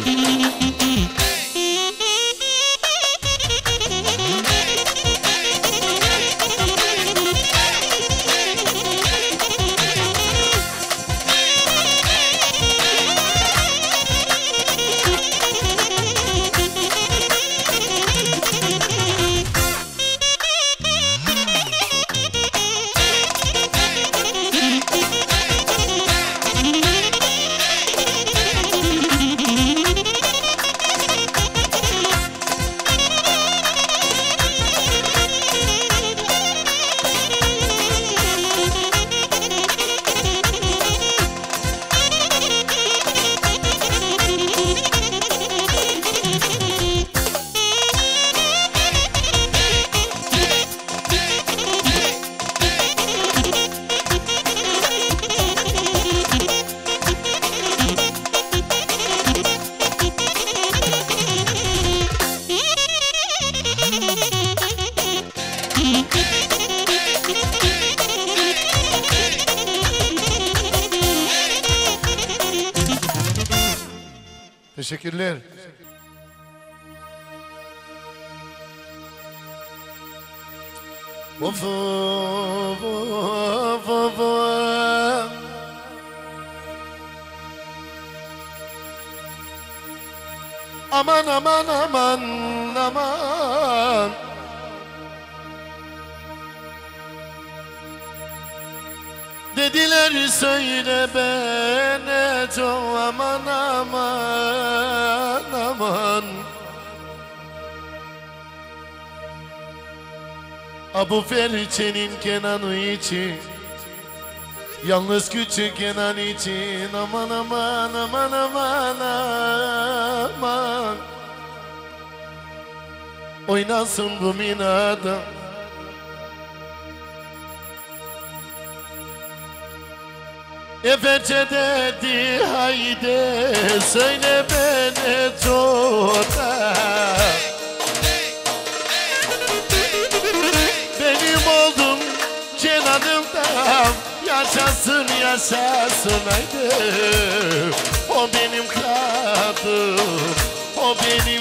Teşekkürler. Of of of of of. Aman aman aman aman. Dediler söyle bana çok aman aman aman. Abu Ferçe'nin Kenan'ı için, yalnız küçük Kenan için aman aman aman aman aman. Oynasın bu minada. Eferçe dedi haydi söyle beni çoğda. Benim oldum Kenan'ımdan, yaşasın yaşasın haydi. O benim kadın, o benim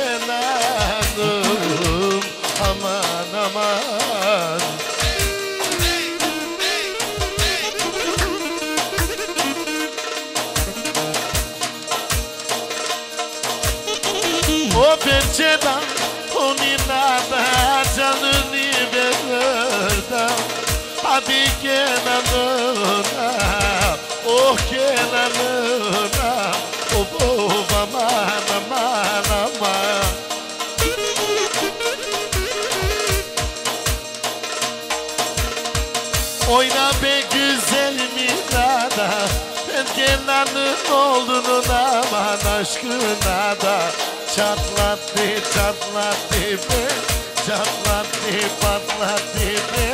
Kenan'ım. Aman aman. O pençeden, o ninada canını verirdim. Hadi Kenan'ına, oh Kenan'ına, oh oh aman aman aman. Oyna be güzel minada, ben Kenan'ın oğlunun aman aşkına da. Çatlattı çatlattı be, çatlattı patlattı be.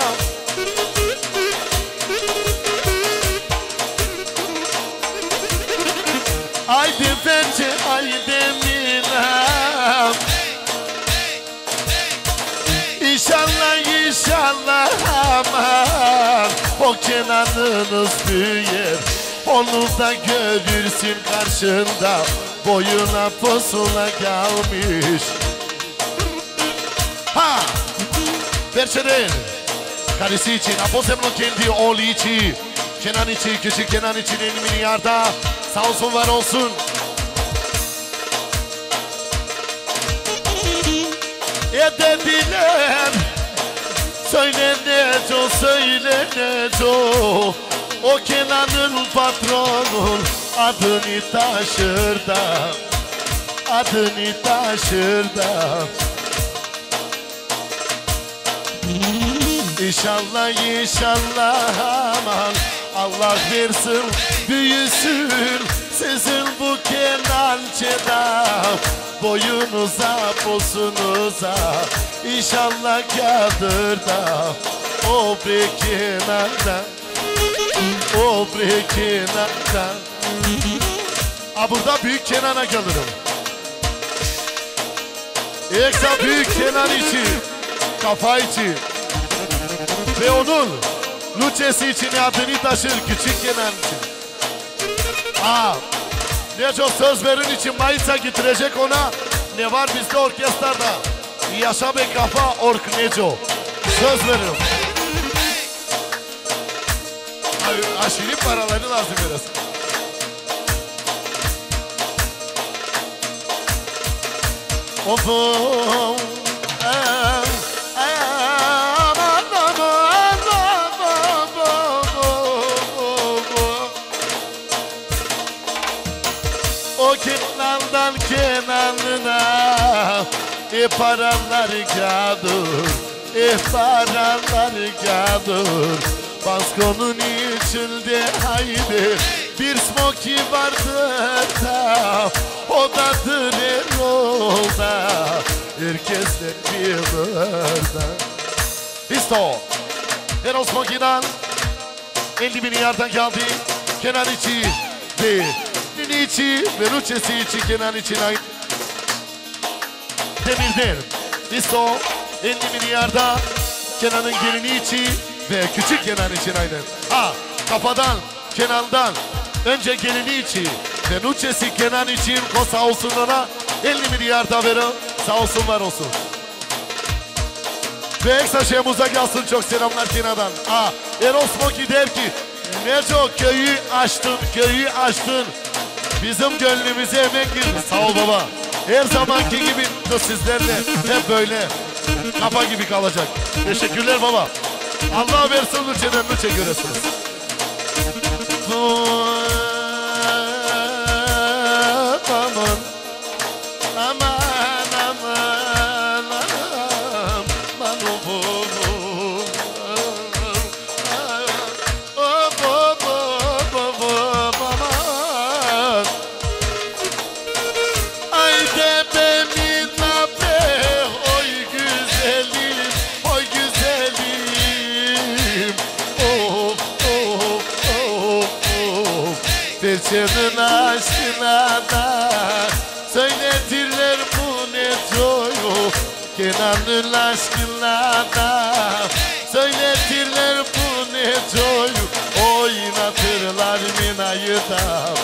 Haydi bence haydi minam. İnşallah inşallah aman. O Kenan'ınız büyür, onu da görürsün karşında. Boyuna posuna gelmiş. Ha! Berçe'nin karısı için, Aposem'in kendi oğlu için, Kenan için, küçük Kenan için elli milyarda sağ olsun var olsun. E dediler, söyle ne çok, söyle ne çok. O Kenan'ın patronun adını taşır da, adını taşır da. İnşallah inşallah aman, Allah versin büyüsün sizin bu Kenancı'da. Boyunuza posunuza İnşallah kaldır da. O bir Kenan'da, o bir Kenan'da. Ha burada büyük Kenan'a gelirim. Yoksa büyük Kenan için, kafa için ve onun Luçesi için adını taşır küçük Kenan için. Aa, ne çok söz verin için Mayıs'a getirecek ona. Ne var bizde orkestrada? Yaşa be kafa ork neco. Söz veririm. Aşırı paraları lazım biraz. Of of, aman aman aman. O Kenan'dan Kenan'ına e paralar gadur, e paralar gadur. Baskonun içinde haydi bir smoky vardır da, o dadır Erol'da, herkesler bilir da. İsto, Erol Smoky'den elli milyardan geldi. Kenan içi ve Nini içi ve Luçesi içi Kenan için ait. Demirden İsto elli milyarda Kenan'ın gelini içi ve küçük Kenan için aynen. Ha, kafadan, Kenan'dan önce gelini için ve Nuçesi Kenan için ko sağ olsun ona elli milyar da verin. Sağ olsun var olsun. Ve Eksa Şemuz'a gelsin çok selamlar Kenan'dan. Aa, Erol Smoky der ki Neco köyü açtın, köyü açtın. Bizim gönlümüze hemen girdin. Sağ ol baba. Her zamanki gibi sizlerle hep böyle kafa gibi kalacak. Teşekkürler baba. Allah versin ülkeden lütfen göresiniz. Aman aman aman aman ay tepemin ape oy güzelim oy güzelim of of of of Perçenin aşkına da söyletirler bu ne çoyu Kenan'ın aşkına da söyletirler bu ne çoyu Oynatırlar Mina'yı da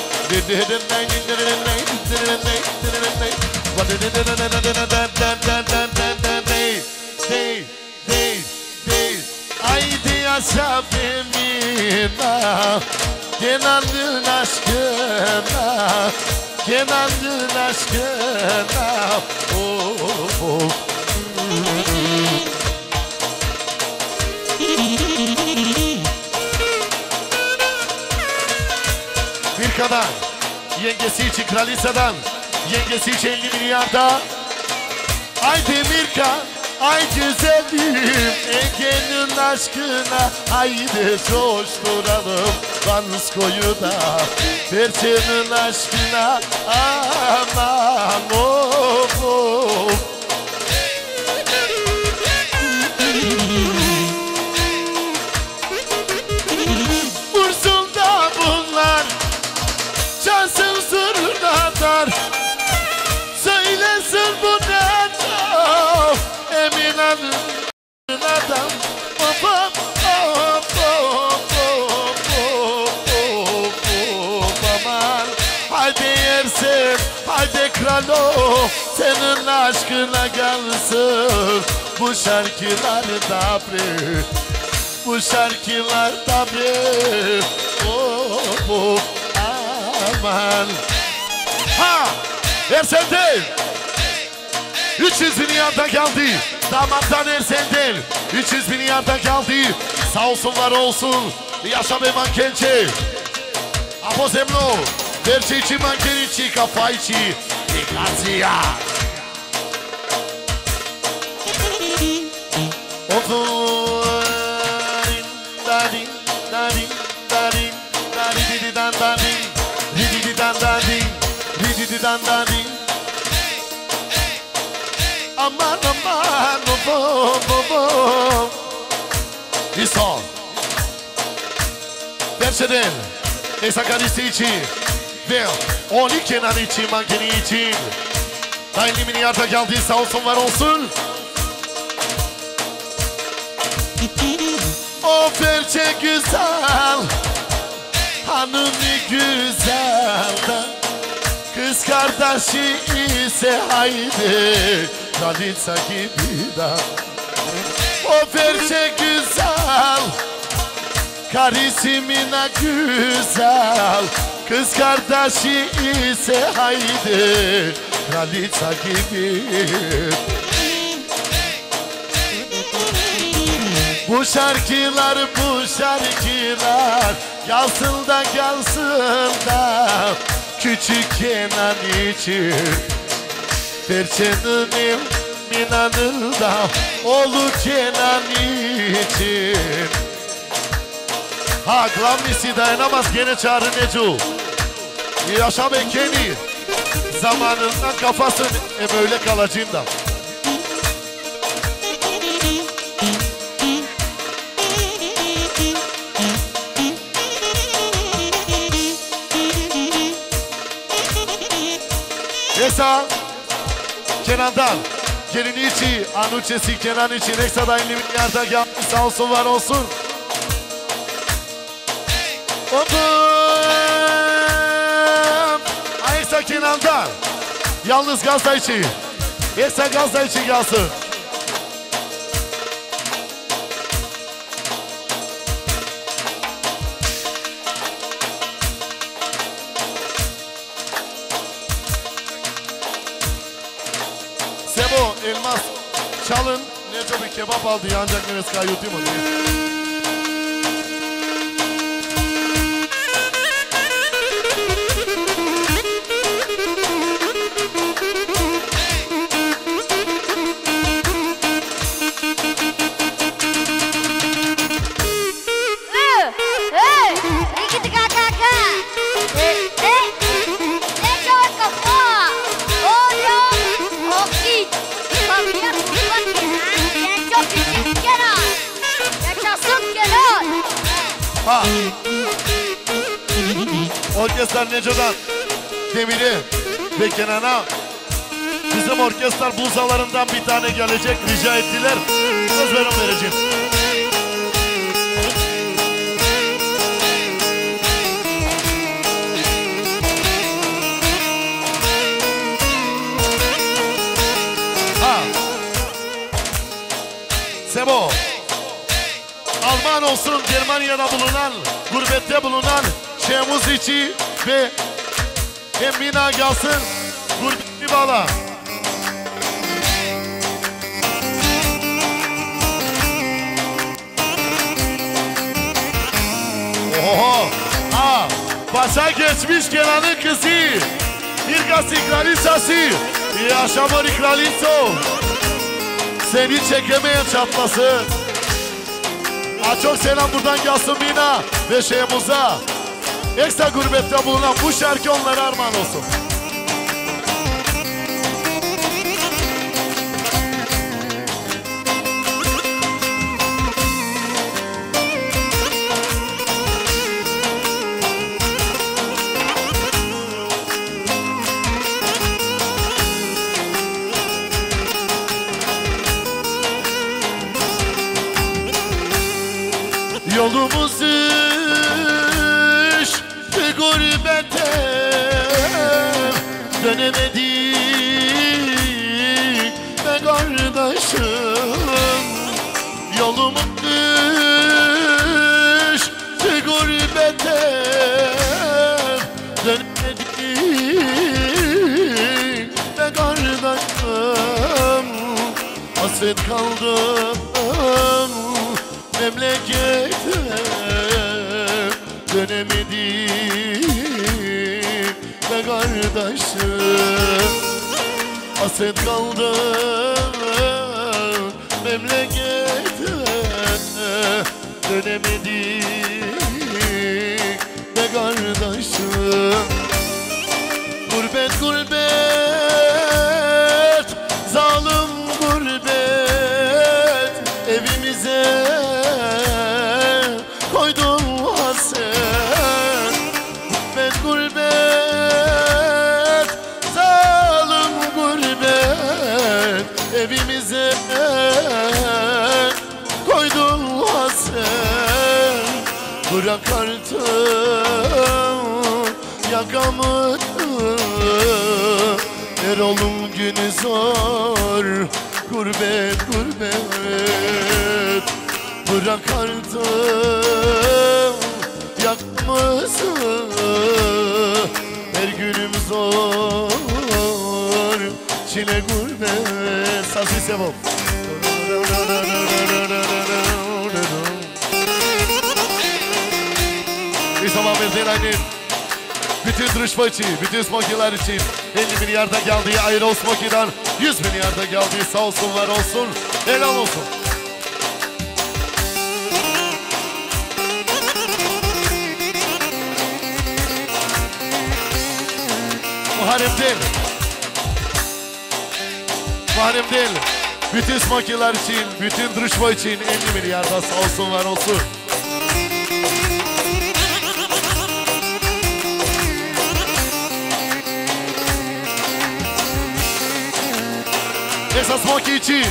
Haydi yaşa be Mina Kenan'ın aşkına Kenan'ın aşkına oh, oh. Bir kadar yengesi için kralisadan yengesi için elli milyarda ay Demirka ay güzelim Ege'nin aşkına haydi coşturalım Vansko'yu da Perçenin aşkına aman of of Vursun da bunlar Cansın zırnatar Söylesin bu ne çok Emin adın adam Of of of of of of of aman Haydi yersin haydi kralo Senin aşkına gelsin Bu şarkılar da bre Bu şarkılar da bre Of of aman Ha! Ersendel üç yüz bin yarda geldi Damattan Ersendel üç yüz bin yarda geldi Sağ olsunlar olsun Yaşa be mankençe Apozemno Verçeci mankenici kafayci Dikkatsiya Oturin Darin Darin Darin Darin Dididan Darin Dididan Darin Dididan Darin Aman aman bom bom bom İso Verçeden Esakaristi için Ve Oli Kenan için Mankeni için Dainli milyarda geldi sağ olsun var olsun O Verçe güzel Hanım güzel Kız kardeşi ise haydi Kraliça gibi de O Verçe güzel Karısı Mina güzel Kız kardeşi ise haydi Kraliça gibi Bu şarkılar bu şarkılar Gelsin da gelsin da Küçük Kenan için Perçenin Mina'nın da Oğlu Kenan için Ha Glamnisi dayanamaz gene çağırın Necu Yaşa be Kenny Zamanından kafasın e böyle kalacağım da Esa Kenan'dan gelini içi Anuçesi Kenan için Eksa'da elli milyarda geldi sağ olsun var olsun Odum Eksa Kenan'dan Yalnız Gazda içi Eksa Gazda içi gelsin Sebo, Elmas, çalın. Neco bir kebap aldı ya ancak Neveska yutayım onu. Ha. Orkestrar Neco'dan Demir'i ve Kenan'a bizim orkestrar buzalarından bir tane gelecek rica ettiler. Söz verin vereceğim. Ha. Sebo. Alman olsun, Germanya'da bulunan, gurbette bulunan Şemuz içi ve Emina gelsin, gurbetli bala. Oho, ha, başa geçmiş Kenan'ın kızı, İrgasi kraliçası, yaşamır kraliço, seni çekemeyen çatlasın. Ha, çok selam buradan gelsin Mina ve Şemuz'a. Ekstra gurbette bulunan bu şarkı onlara armağan olsun. Yolumuz düştü gurbete, dönemedik be kardeşim. Yolumuz düştü gurbete, dönemedik be kardeşim. Hasret kaldım memlekete, dönemedim be kardeşim. Hasret kaldım memlekete, dönemedim be kardeşim. Gurbet gurbet, zalim gurbet, evimize koydum hasret. Gurbet gurbet, zalim gurbet, evimize koydum hasret. Bırak artık yakamı, Erol'un günü zor, gurbet gurbet. Bırak artık yakmasın, her günüm zor, çile gurbet. Sasi Sevo. Bir zaman verdiğin annem, bütün duruşma için, bütün smokiler için elli milyarda geldiği ayrı o smokiden yüz milyarda geldiği sağ olsun var olsun, helal olsun. Muharrem değil, Muharrem değil, bütün smokiler için, bütün duruşma için elli milyarda sağ olsun var olsun. Esas smoki için.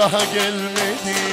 daha gelmedi.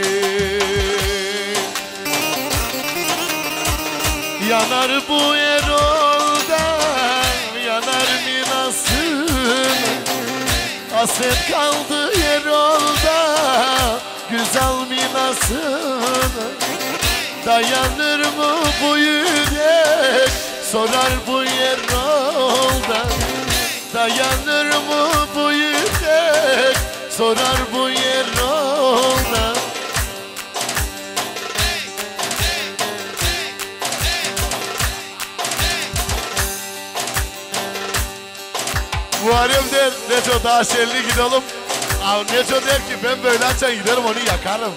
Yanar bu Erol'dan, yanar mı nasıl? Hasret kaldı Erol'da, güzel mi nasıl? Dayanır mı bu yürek, sorar bu Erol'da. Dayanır mı bu yürek, sorar bu Erol'da. Muharrem der, Neco daha şelli gidelim. Abi Neco der ki ben böyle açan giderim onu yakarım.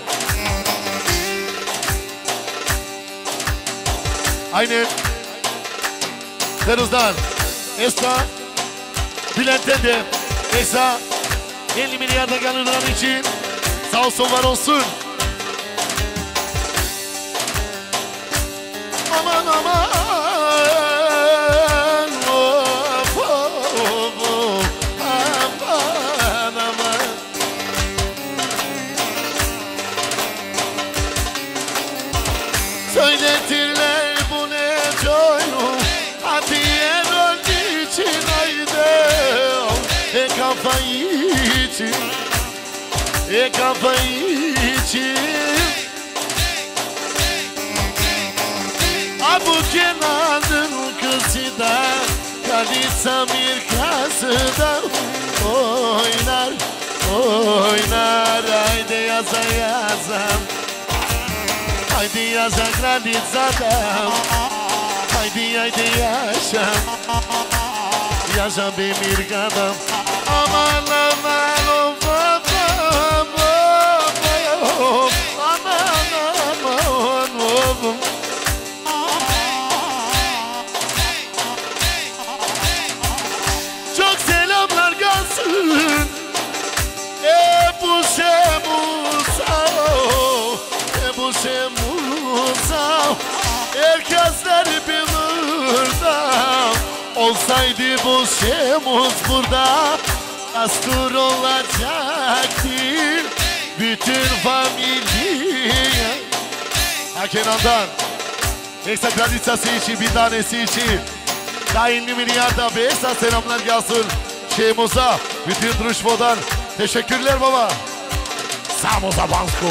Aynen. Teruz'dan Esra Bülent'ten de Esra elli milyarda gelirler için sağ olsun var olsun. Aman aman of, of, of, aman aman. Söyletirler bu ne çoyum, hadi Erol için haydi. E kafayı için, e kafayı için. Abu Kenan'ın kızı da, Kadir Samir kızı da oynar, oynar. Haydi yaza yaza, haydi yaza Kraliçadam, haydi haydi yaşa, yaşa bir kadam. Aman aman of of of of, aman aman of. Çok selamlar gelsin Ebu Şemusa, Ebu Şemusa. Herkesler bilir da, olsaydı bu Şemuz burada, astur olacaktı bütün familya. Hakenan'dan Eksa Kraliçası için, bir tanesi için daha elli milyarda Beksa selamlar gelsin Şemuz'a, bütün Druşvo'dan teşekkürler baba. Samoza Bansko.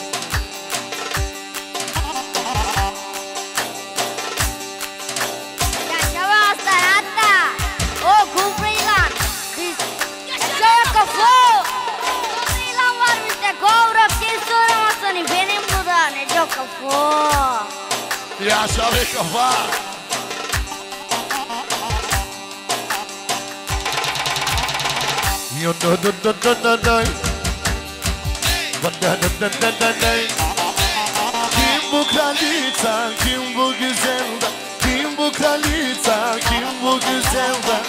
Yaşa be kafa. Yo do do do do do do. Do do do do do do. Kim bu kraliçe, kim bu güzel de? Kim bu kraliçe, kim bu güzel de?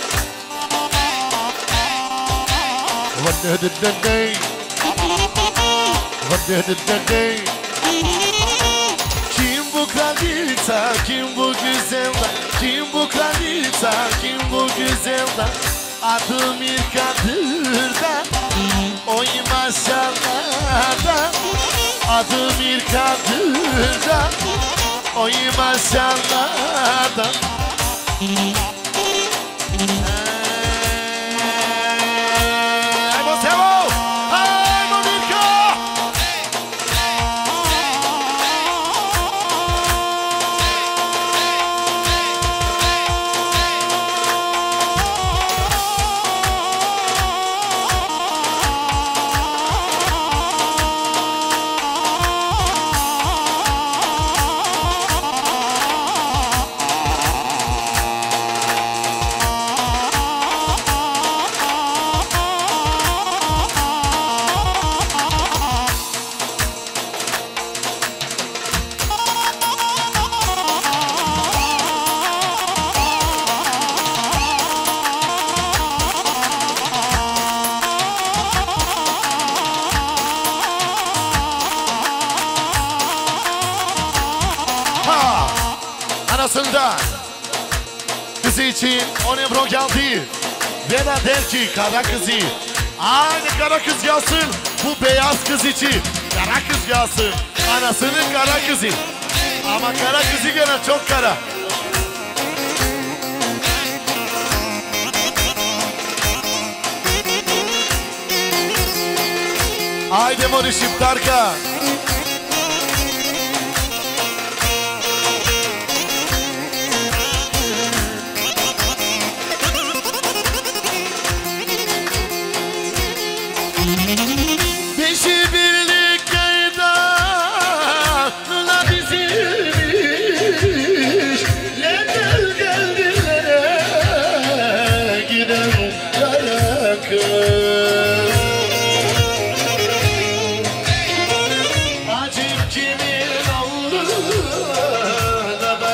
Do do do do do. Do do do do do. Kim bu kraliçe, kim bu güzel de? Kim bu kraliçe, kim bu güzel de? Adım İrkadır'da, oy maşallah da. Adım İrkadır'da, oy maşallah da. Ay bo sevo, ay bo Mirka. Anasından kızı için on euro geldi. Vera der ki kara kızı Aynı kara kız gelsin. Bu beyaz kız için. Kara kız gelsin. Anasının kara kızı. Ama kara kızı gene çok kara. Haydi Morişim Tarka. Beşi birlik kaydanla dizilmiş. Lemel geldilere giden kara kız. Acip kimin alnına da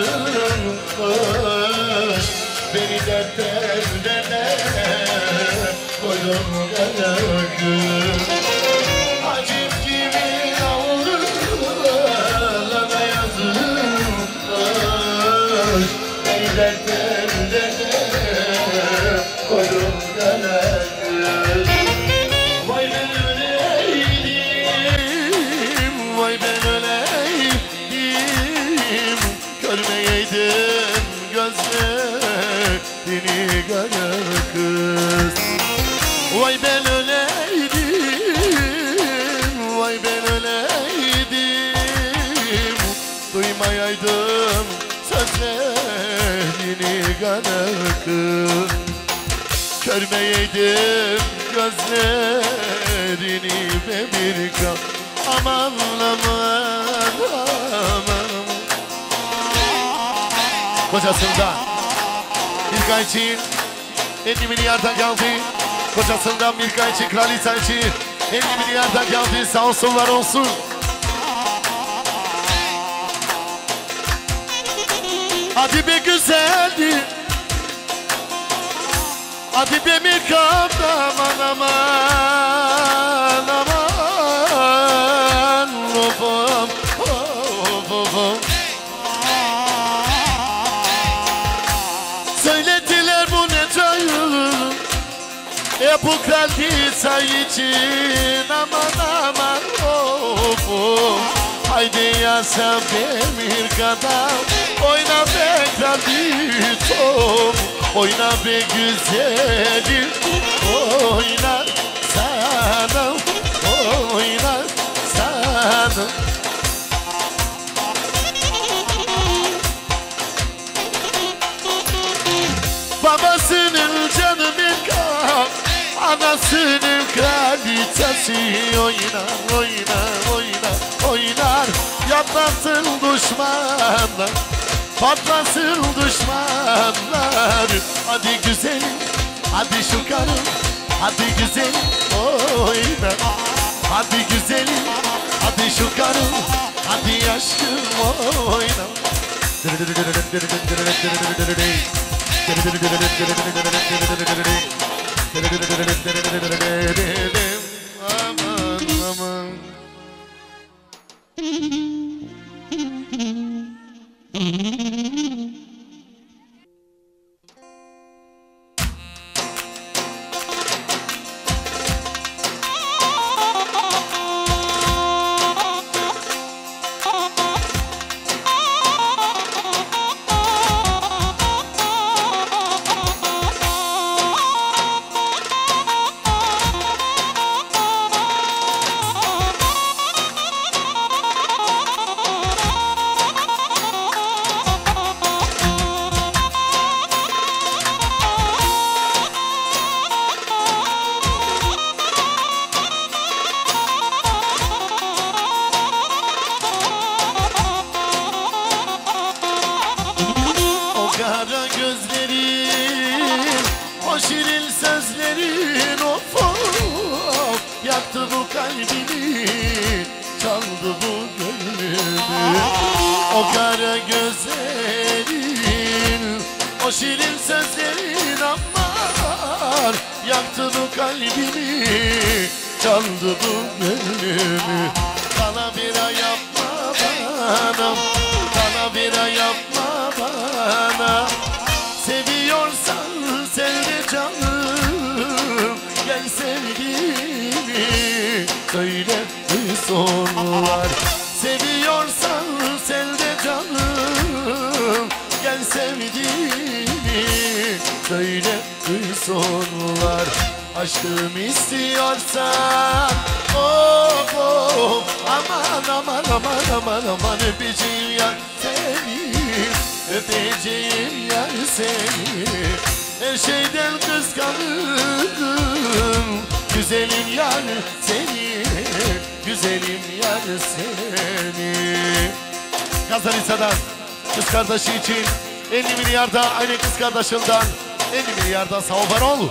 yazılmış. Beni dertlere koydum kara kız. Acip kimin alnına da yazılmış. Beni dertlere koydum kara kız. Vay ben öleydim, vay ben öleydim. Görmeyeydim gözlerini kara kız. Vay ben öleydim, vay ben öleydim. Duymayaydım sözlerini kara kız. Görmeyeydim gözlerini ve bir kal. Aman aman aman. Kocasından bir ay için elli milyardan geldi. Kocasından bir ay için kraliçe için elli milyardan geldi. Sağ olsun var olsun. Hadi be güzeldi. Hadi be mirkam aman aman aman. Of of of of of. Söylediler bu ne cayır. E bu kraliçe için aman aman of of. Haydi yaşa be mirkam. Oyna be kraliçom. Oyna be güzelim, oyna sana, oyna sana. Babasının canı mirkam, anasının kraliçesi. Oyna, oyna, oyna, oynar, yapmasın düşmanlar. Patlasın düşmanlar. Hadi güzelim, hadi şu karım, hadi güzelim, oyna. Hadi güzelim, hadi şu karım, hadi aşkım, oyna. Aman aman. Kara gözlerin, o şirin sözlerin, of of, yaktı bu kalbimi, çaldı bu gönlümü. O kara gözlerin, o şirin sözlerin, aman, yaktı bu kalbimi, çaldı bu gönlümü. Bana bira yapma bana, bana bira yapma bana. Seviyorsan sev de canım, gel sev duysunlar. Seviyorsan sen de canım, gel sevdiğini söyle duysunlar. Aşkım istiyorsan oh oh, aman aman aman aman aman, öpeceğim yar seni, öpeceğim yar seni. Her şeyden kıskanırım, güzelim yar seni, güzelim yar seni. Kazanisa'dan kız kardeşi için elli milyarda, aynı kız kardeşinden elli milyarda sağ var ol.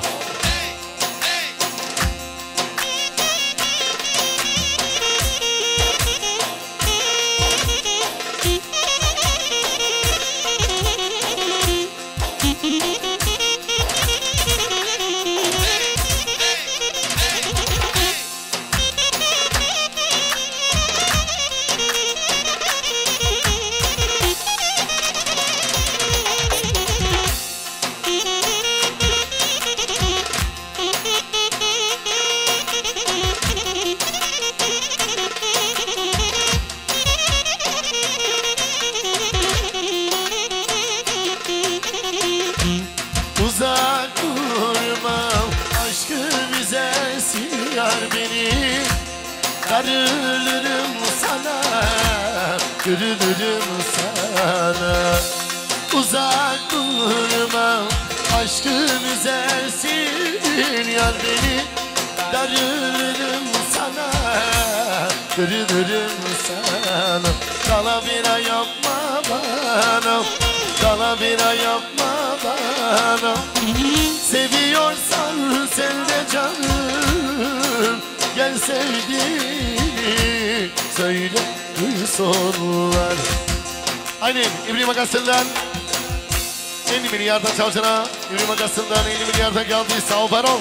Uzak durmam, aşkı bize siyar beni. Darılırım sana, kırılırım sana. Uzak durmam, aşkı bize siyar beni. Darılırım sana, kırılırım sana. Dala bira yapma bana, dala bira yapma bana. Seviyorsan sen de canım, gel sevdiğini söyle duysunlar. Aynen İbrahim Akası'ndan elli milyarda çalışana, İbrahim Akası'ndan elli milyarda geldi, sağ ol baron.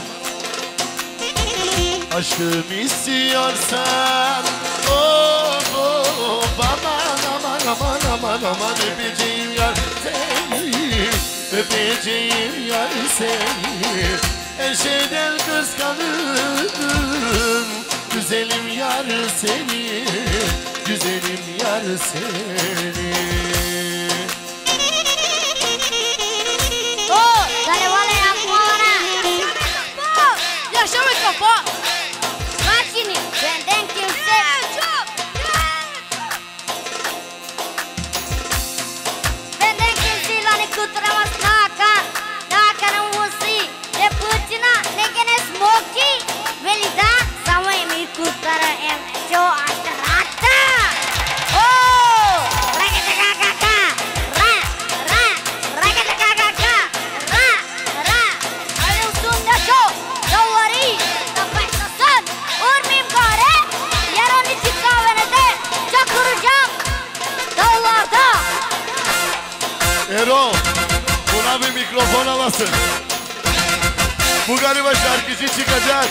Aşkım istiyorsan oh oh, aman aman aman aman aman, öpeceğim yar seni, öpeceğim yar seni. Her şeyden kıskanırım, güzelim yar seni, güzelim yar seni. Oh, dale vale la mona. Yaşa mikrofon. Bak şimdi benden kimse. Benden kimse lan kurtaramaz Hakan. Hakan'ın vusi. Ne Putin'a ne gene Smokey. Velida sama emi kurtara em jo atrata. Oh, rakete kakaka. Ra ra rakete kakaka. Ra ra. Ayo sunda jo. Don't worry. Tapay sasan. Urmim kare. Yarın içi kahvenede çakıracağım. Dağlarda. Erol, buna bir mikrofon alasın. Bu galiba şarkıcı çıkacak.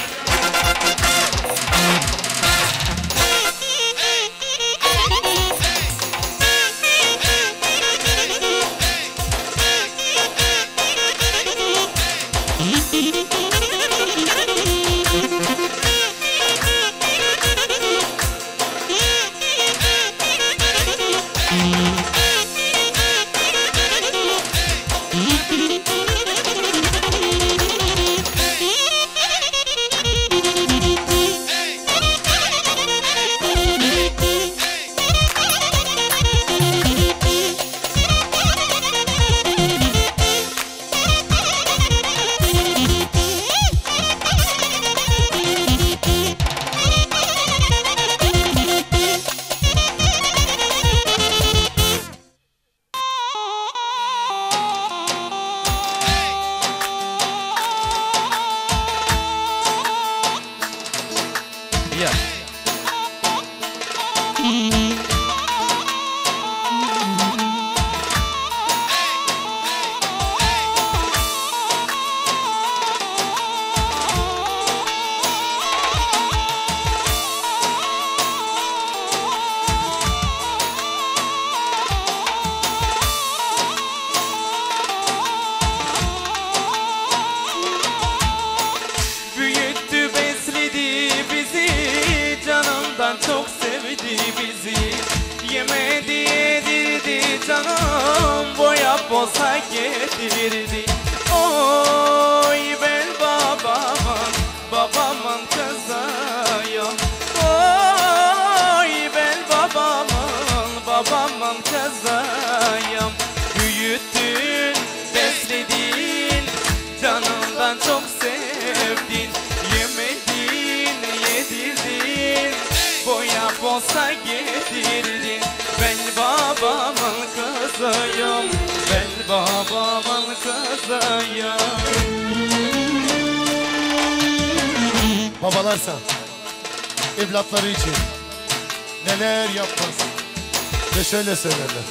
Yeah. Büyüttü besledi bizi olsa getirdi. Oy ben babamın, babamın kızıyım. Oy ben babamın, babamın kızıyım. Büyüttün, besledin, canımdan çok sevdin. Yemedin, yedirdin, boya olsa getirdin. Ben babamın kızıyım, ben babamın kızıyım. Babalarsa evlatları için neler yapmaz ve şöyle söylerler.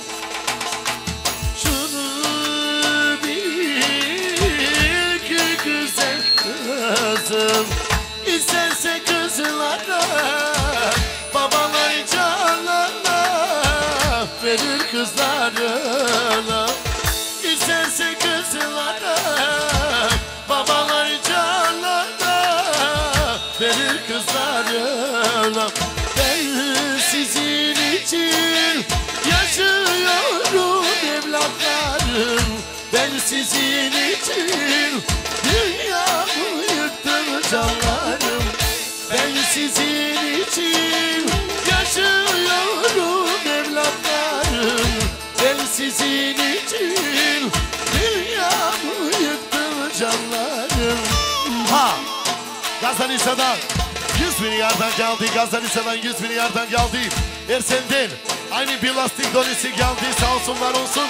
Şunu bil ki güzel kızım, isterse kızlara babalar canlarına verir kızlarına. İsterse kızlara babalar canlarına verir kızlarına. Ben sizin için yaşıyorum evlatlarım. Ben sizin için dünyamı yıktım canlarım. Ben sizin için yaşıyorum evlatlarım. Ben sizin için dünyamı yıktım canlarım. Ha! Gazanisa'dan yüz milyardan geldi. Gazanisa'dan yüz milyardan geldi. Ersen'den aynı bir lastik donisi geldi. Sağ olsun var olsun.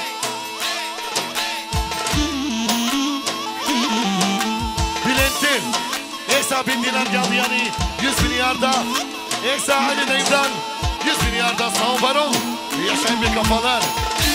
Bülent'ten Eksa bin dinar geldi yani yüz milyarda. Eksa Ali Dayım'dan yüz milyarda sağ ol var ol. Yaşayın bir kafalar.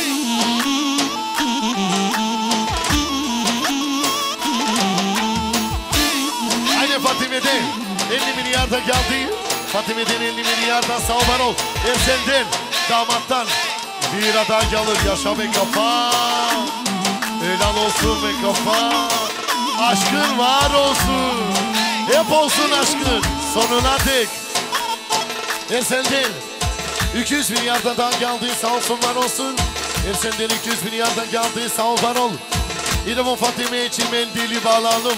Aynı Fatime'den elli milyarda geldi. Fatime'den elli milyarda sağ ol var ol. Ersen'den damattan bir ada gelir. Yaşa be kafa. Helal olsun be kafa. Aşkın var olsun. Hep olsun aşkın. Sonuna dek. Ersen'den iki yüz milyardan daha geldi. Sağ olsun var olsun. Ersen'den iki yüz milyardan geldi. Sağ ol var ol. İrem'in Fatime için mendili bağlayalım.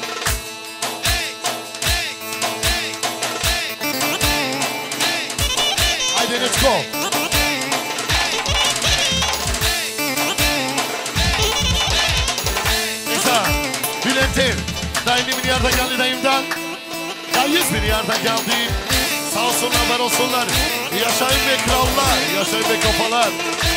Haydi let's go. Neyse. Bülent'in daha elli milyardan geldi dayımdan. Daha yüz milyardan geldi. Sağ olsunlar var olsunlar. Yaşayın be krallar. Yaşayın be kafalar.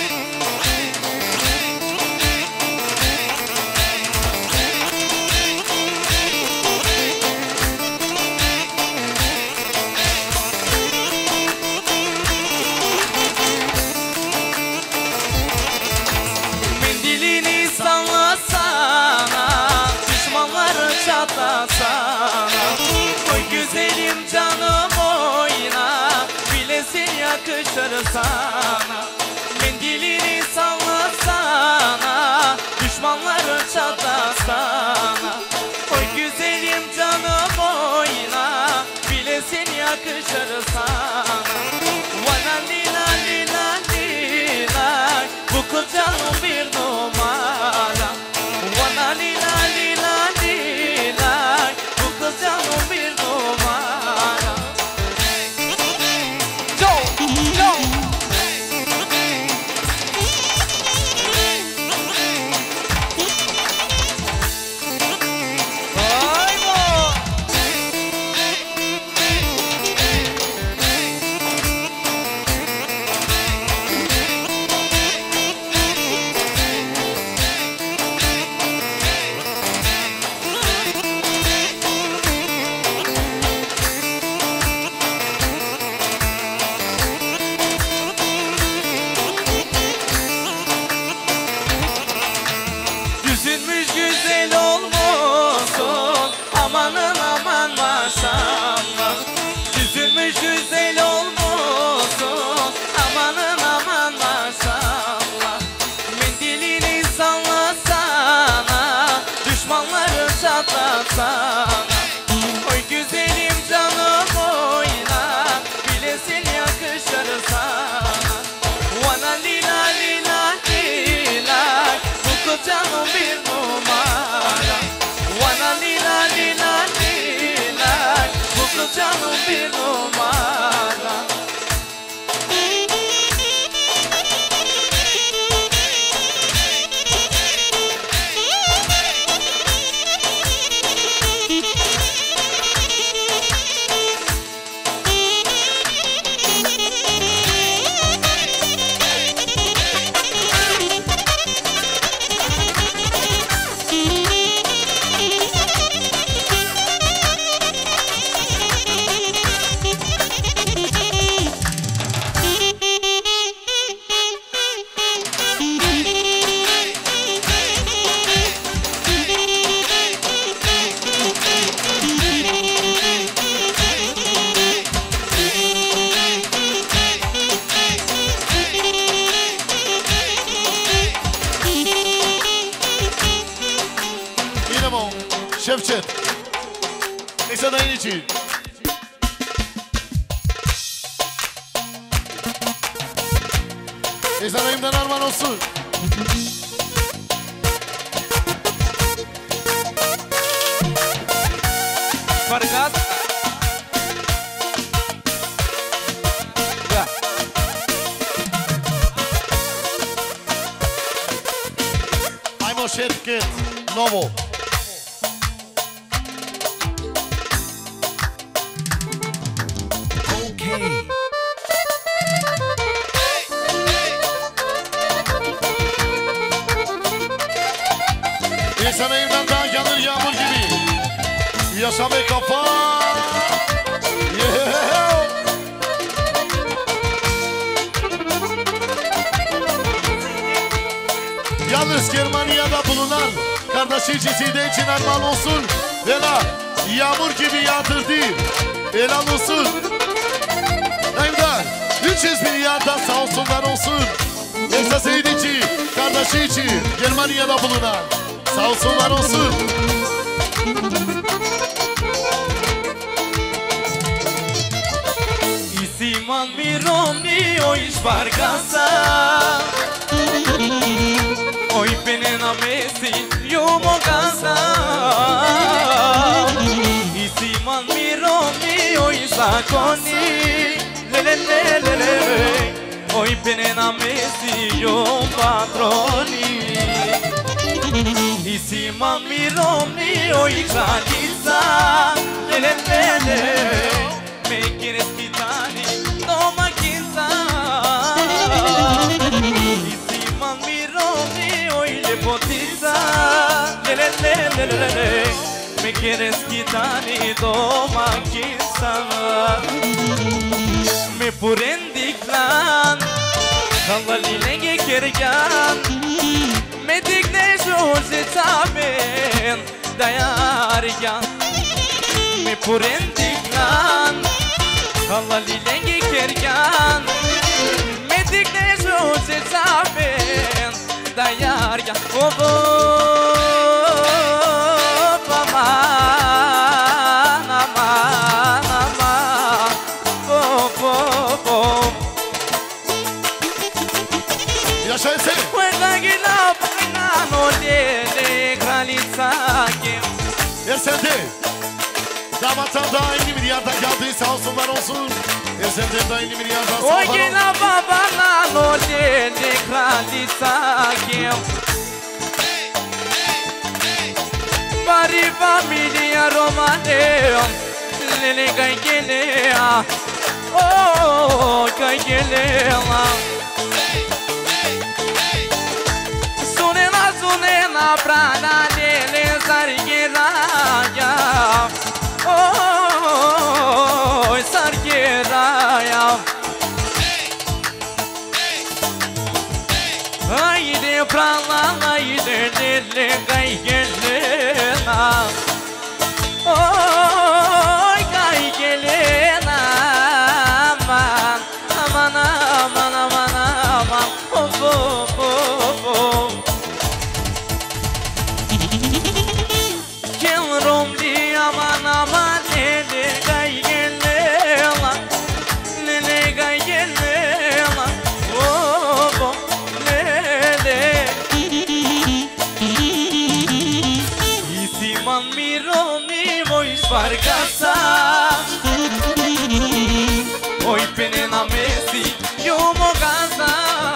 Mendilini sallasana, düşmanları çatlasana. Oy güzelim canım oyna, bilesin yakışır sana. Mendilini sallasana, düşmanları çatlasana. Oy güzelim canım oyna, bilesin yakışır sana. Vana lila lila lila, bu kız canım bir numara. Vana lila lila lila, bu kız canım bir numara. Go, go. Ay bo. Düşünmüş güzel olmuşsun, amanın aman maşallah. Düşünmüş güzel olmuşsun, amanın aman maşallah. Mendilini sallasana, düşmanları çatlasana. Oy güzelim canım oyna, bilesin yakışır sana. Vana lila lila lila, Cucuțeanul bir numara Oana lila lila lila Cucuțeanul bir numara Şevçet. Neyse dayın için. Neyse dayımdan armağan olsun. Fargat Ya Ajmo Šetket, novo. İnsan elimden daha gelir yağmur gibi. Yaşa be kafa. Yeah. Yalnız Germanya'da bulunan kardeşi Ciside için armağan olsun. Vela yağmur gibi yağdırdı. Helal olsun. Dayımdan üç yüz milyarda sağ olsunlar olsun. Yoksa Seydici kardeşi için Germanya'da bulunan sağ olsunlar olsun. Isiman mi romni o ispargasa Oi penena mesi yumo casa Isiman mi romni o isakoni Le le le le le Oi penena mesi yum patroni Isiman mi romni o ikraliza Le le le le Me quieres quitani, toma quinza Isiman mi romni hoy le potiza Le le le le le le Me quieres quitani, toma quinza Me purendi clan Kalali lenge kergan Me digne joze taben Dayargan Me purendi clan Kalali lengi kergan Medik ne joze zaben Dayargan Hop aman aman aman Hop hop hop Yaşayın seni. Cuenta que la pena no tiene graniza que Ersende. Damattan daha elli milyarda geldi sağ olsunlar olsun. Ersende daha elli milyarda sağ Hoy que olsunlar la babana no tiene graniza que Pari familia romane Lele gaigele Oh gaigele Sunena sunena prana lele zargera ya Oh zargera ya Haydi prana haydi lele gaigele Oh gaigele aman aman aman aman aman Oh oh oh oh Gel romli aman aman lele gaigele lele gaigele Oh oh lele barcaça. Oi, penena Messi, eu mo casa.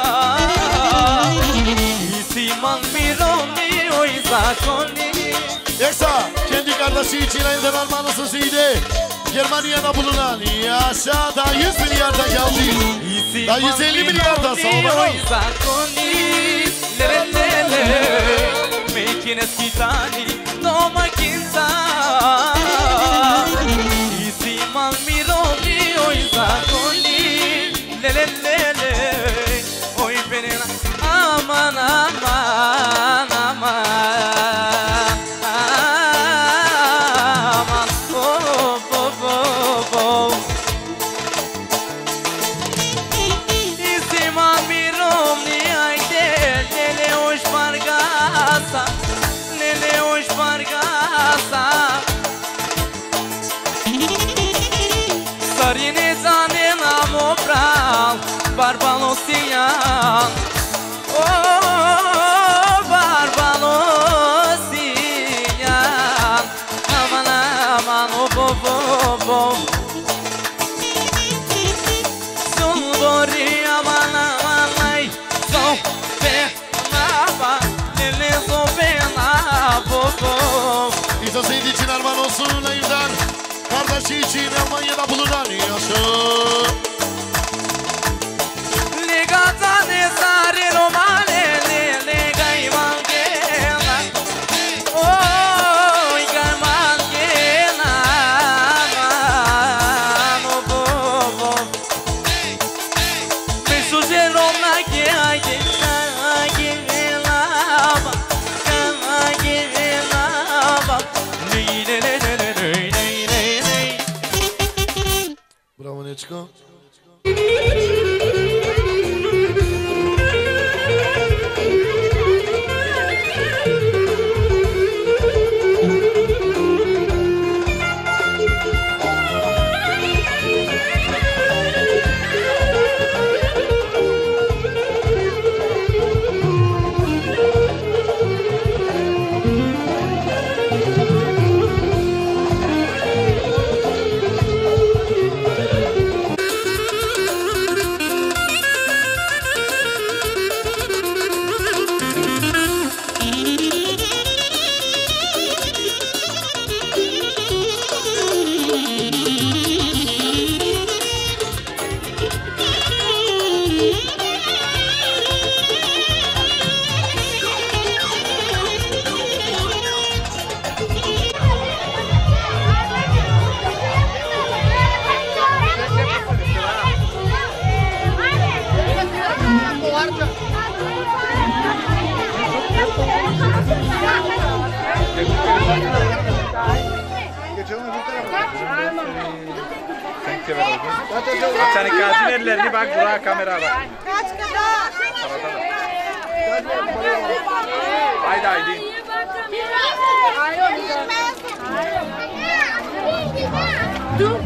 E se man mironi, oi zakoni. Eksa, kendi kardeşi için elinden almanı sözüydü. Germanya'da bulunan yaşa da yüz milyarda geldi. Da yüz elli milyarda sonra. Oi zakoni, le le le me quieres quitar. Toma quinta e se mal mironi oi zakoni le le le le oi penena aman aman aman aman oh oh oh oh e se mal mironi ai de le oi barcaça le oi barcaça Sarine zane namo pral Barbalosian Oh Barbalosian Aman aman oh bo bo bo Sulbori aman aman ay So pe naba Lele so pe nabo bo İsa senin için armağan olsun Nail'den. Kardeşi için Almanya'da bulunan yaşa. Legata ne sare romane le lega i mangena. Oh, i mangena. No bo bo. Me sugero na que ai que ai lava. Ai lava. Le le le le le le. Bravo Neçko. Sen kalsın ellerini bak buraya kamera bak. Kaç kadar? Haydi haydi. Dur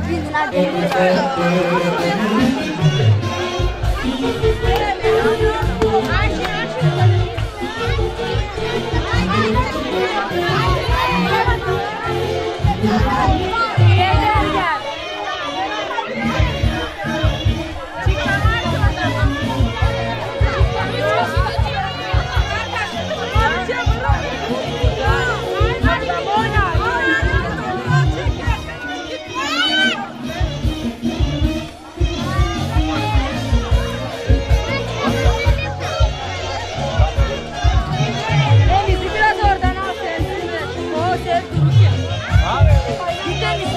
Bizi biraz oradan al sen. O sen dururken. Gidelim.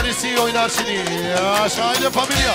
Garisi oynar şimdi. Şahane Familya.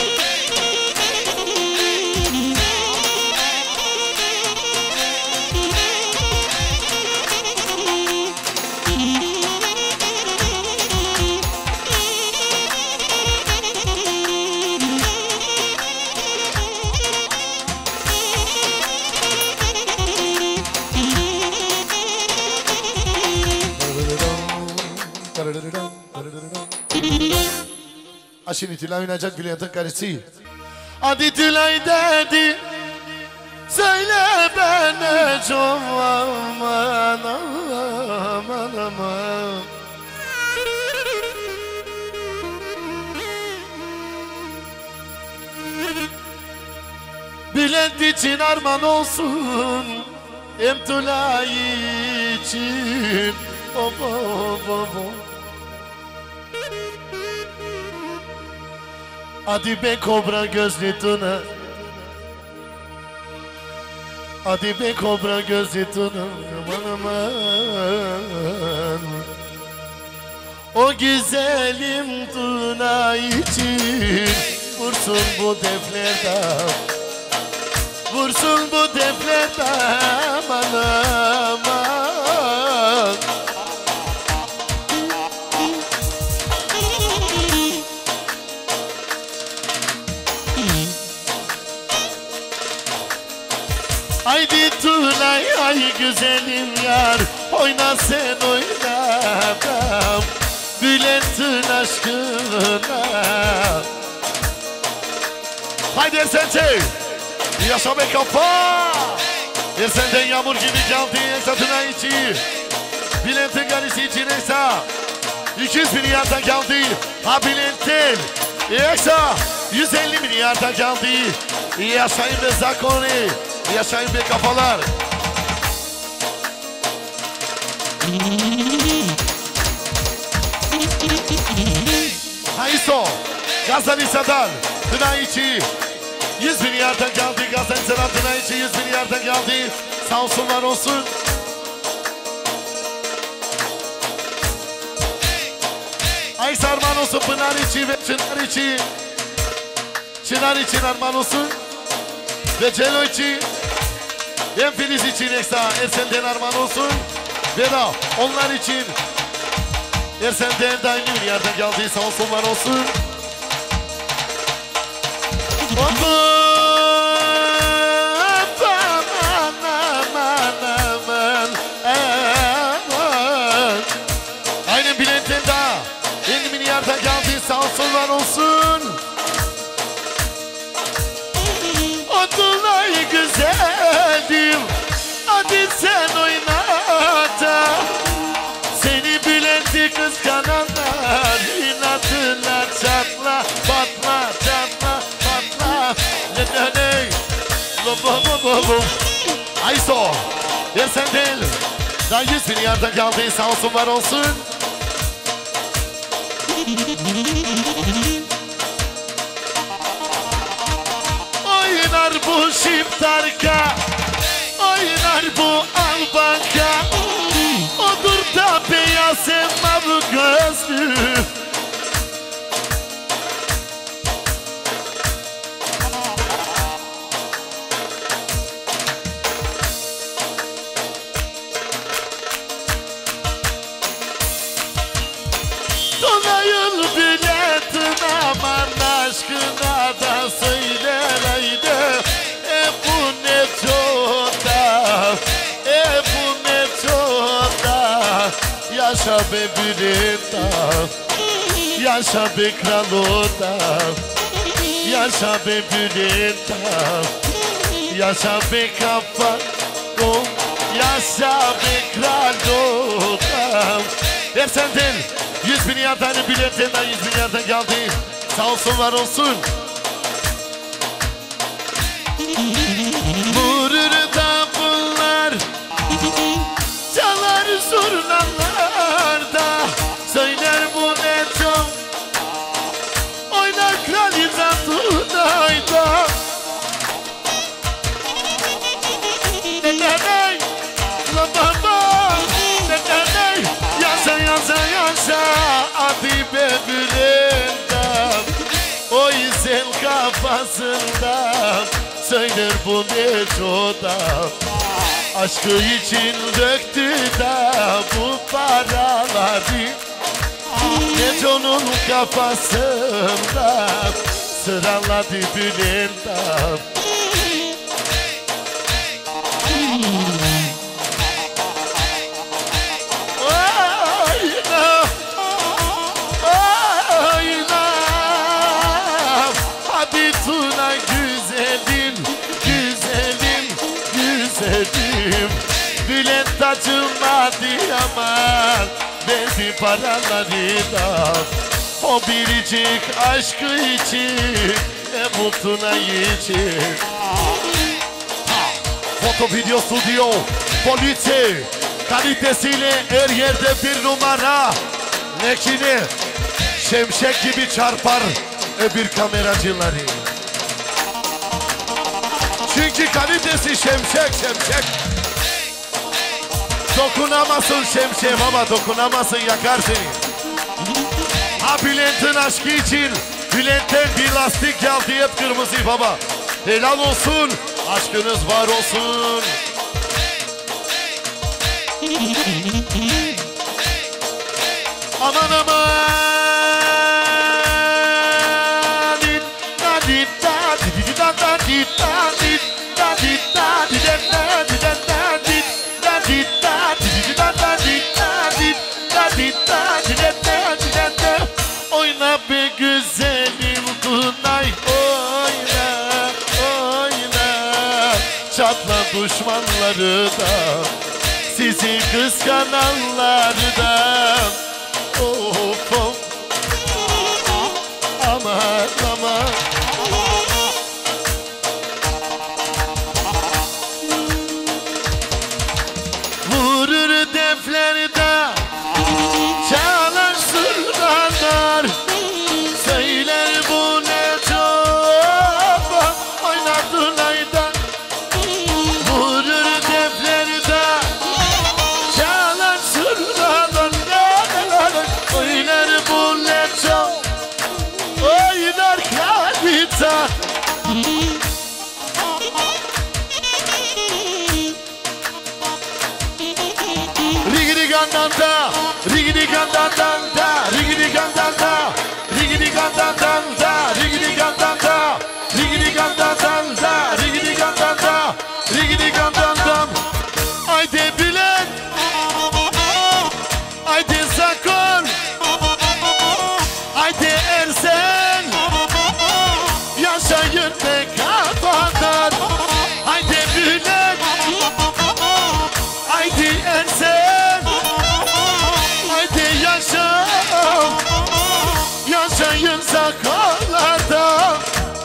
Şimdi Tülay oynayacak Bülent'in karısı. Hadi Tülay dedi, söyle bana çok aman aman aman. Bülent için armağan olsun, hem Tülay için. Oh, oh, oh, oh. Hadi be kobra gözlü tuna, hadi be kobra gözlü tuna, aman aman. O güzelim tuna için vursun bu deflerden, vursun bu deflerden, aman aman. Haydi Tülay ay güzelim yar, oyna sen oynadım Bülent'in aşkına. Haydi Ersen'e yaşa be kafa. Ersen'den yağmur gibi geldi Eksa Tülay için, Bülent'in garisi için Eksa iki yüz milyarda geldi. Ha Bülent'in Eksa yüz elli milyarda geldi. Yaşayın be Zakoni, yaşayın be kafalar. Hayso, Gazali Sadal, Tınayçı yüz milyardan geldi. Gazali Sadal, Tınayçı yüz milyardan geldi. Sağ olsunlar olsun. Aysa armağan olsun Pınar içi ve Çınar içi. Çınar için armağan olsun. Ve Celo için, hem Filiz için Eksa, Ersen'den armağan olsun. Ve da onlar için Ersen'den de aynı bir yerden geldi, sağ olsunlar olsun. Aynen Bülent'den de elli milyardan geldi, sağ olsunlar olsun. Tülay güzelim, hadi sen oyna da. Seni Bülent'i kıskananlar inatırlar, çatla, patla, çatla, patla. Ne ne ne, lo bo bo bo bo. Ayso, Ersen değil, daha yüz milyarda geldi, sağ olsun var olsun. Oynar bu şiptarka, oynar bu albanka. Odur da beyaz mavi gözlü. Dolayıl biletin aman aşkına da söyler haydi. E bu ne çok da, e bu ne çok da. Yaşa be Bülent'ta, yaşa be Kral'da. Yaşa be Bülent'ta, yaşa be kafa. Yaşa be Kral'da. Ersen'den yüz milyardan Bülent'ten yüz milyardan geldi. Sağ olsun var olsun. Vurur da bunlar, çalar zurnalarda. Söyler bu ne çok, oynar kraliçe Tunay'da. Ne ne ne, la baba. Ne ne ne, yaşa yaşa yaşa. Hadi be Bülent. kafasında söyler bu Neco'da. Aşkı için döktü da bu paraları. Neco'nun kafasında sıraladı Bülent'ten. Ayna, ayna, hadi Tuna güzelim, güzelim, güzelim. Bülent acımadı aman, verdi paraları da. O biricik aşkı için, ne mutluna için. Foto video stüdyo, polisi, kalitesiyle her yerde bir numara. Nekini, şemşek gibi çarpar öbür kameracıları. Çünkü kalitesi şemşek, şemşek. Dokunamazsın şemşek ama dokunamazsın, yakar seni. Ha Bülent'in aşkı için, Bülent'ten bir lastik geldi hep kırmızı baba. Helal olsun, aşkınız var olsun. Aman aman. Oyna be güzelim Tunay, oyna, oyna. Çatla düşmanları da, sizi kıskananları da. Of of, aman aman. Vurur deflerde, çalar sırdalar. Söyler bu ne çok, oynar Tunay'da. Vurur deflerde, çalar sırdalar. Oynar bu ne çok, oynar kalbita. Rigidi gandanda, rigidi gandanda, rigidi gandanda, rigidi gandanda, rigidi gandanda, rigidi gandanda, rigidi gandanda, rigidi gandanda. Haydi Bülent, haydi Sakon, haydi Ersen, yaşayın ne kadar. Haydi Bülent, haydi Ersen, haydi yaşa, yaşayın sakallarda.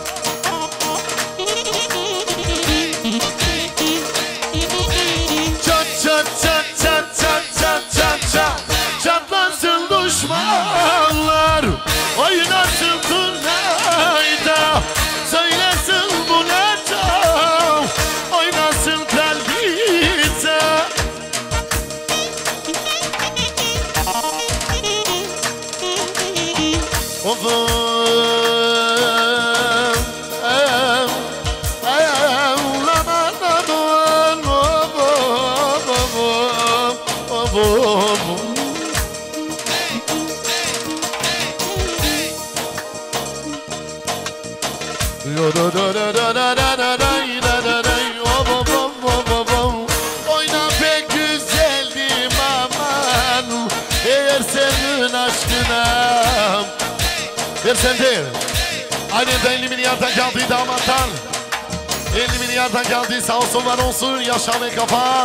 Çat çat çat çat çat çat çat çat, çatlasın düşmanlar, oynasın Tunay'da. Söylesin bu ne çok, oynasın kalbimize. Ofum, em, em, laman aman, ofum, ofum, ofum. Yo da da da da da da da da da da, ofum, ofum, ofum. Oyna pek güzeldim aman, eğer senin aşkına. Ver sen değil. Aynen de elli milyardan geldi damattan. elli milyardan geldi, sağ olsun var olsun, yaşa ve kafa.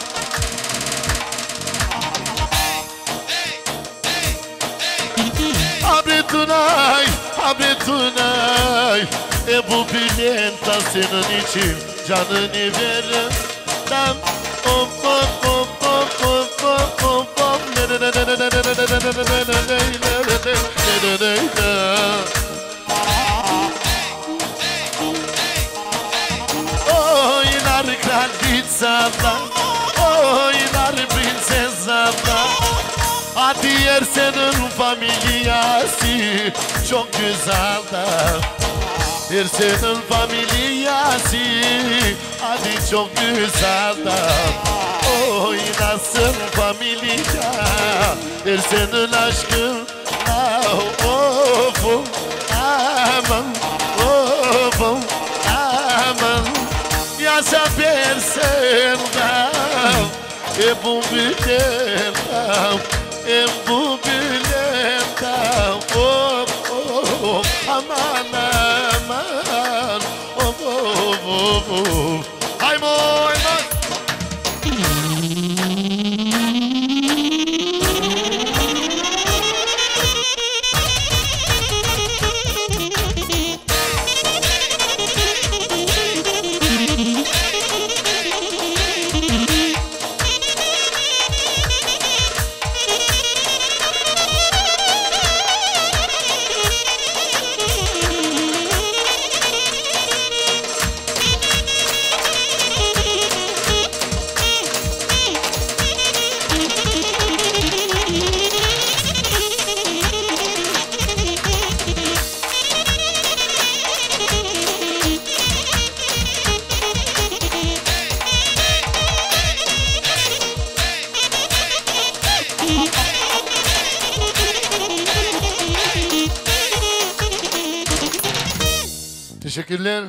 Abi Tunay, abi Tunay. E bu Bülent da senin için canını veririm. Dam, om om om om om om om om. Oynar kraliçada, oynar prinsesada. Hadi yer senin familyası çok güzel da. Ersen în familia si Adi çok güzel da Oy nasıl familia Ersen'in aşkı Of aman Of aman Yaşa Ersen'da E bu gülemda E bu gülemda Of of aman aman Of of of of Hay moy moy Teşekkürler.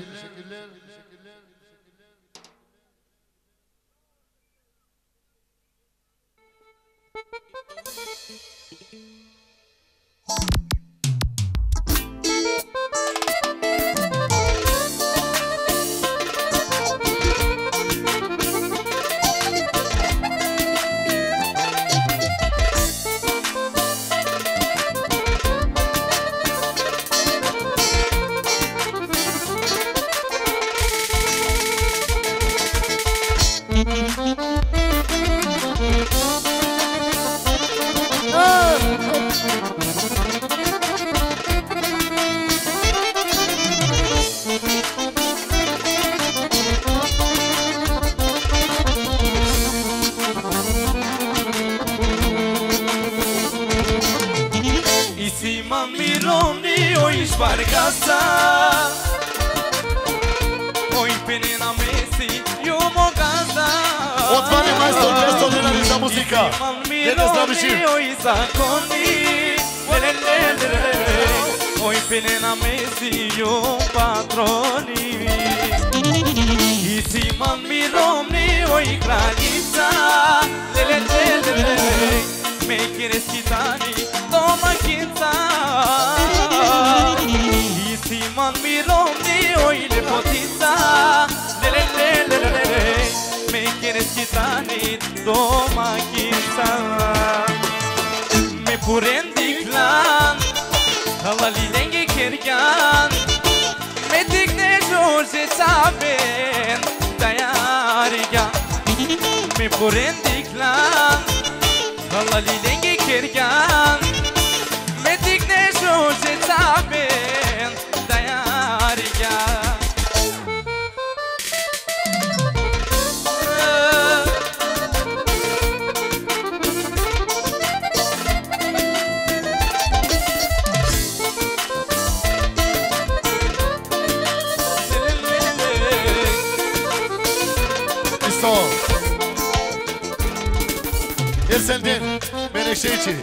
Ersen'den Menekşe için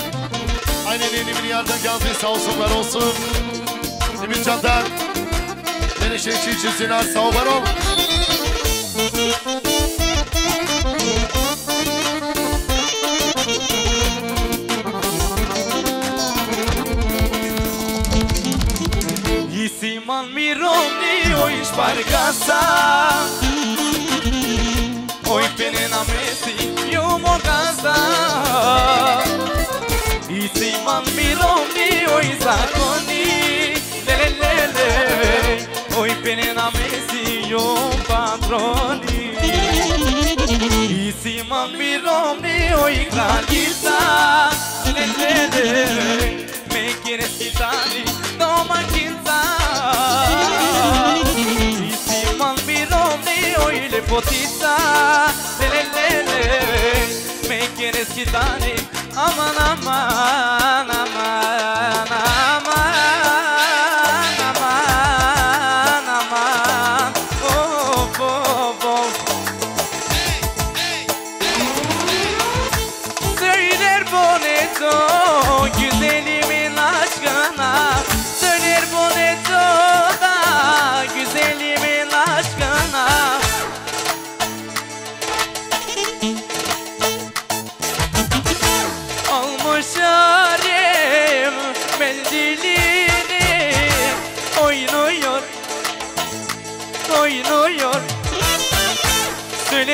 aynen yeni milyardan geldi, sağ olsunlar olsun. Emin Can'dan Menekşe için çizsinler, sağ ol var ol. Isiman mironi o ispargasa Oi penena mesi yo mogasa Isiman mironi o isakoni Lelelele Oi penena mesi yo patroni Isiman mironi o ikralisa Lelelele Me quieres quitarli Toma quinta Y si man mi nombre hoy le potita Lelelele Me quieres quitar Aman aman aman aman aman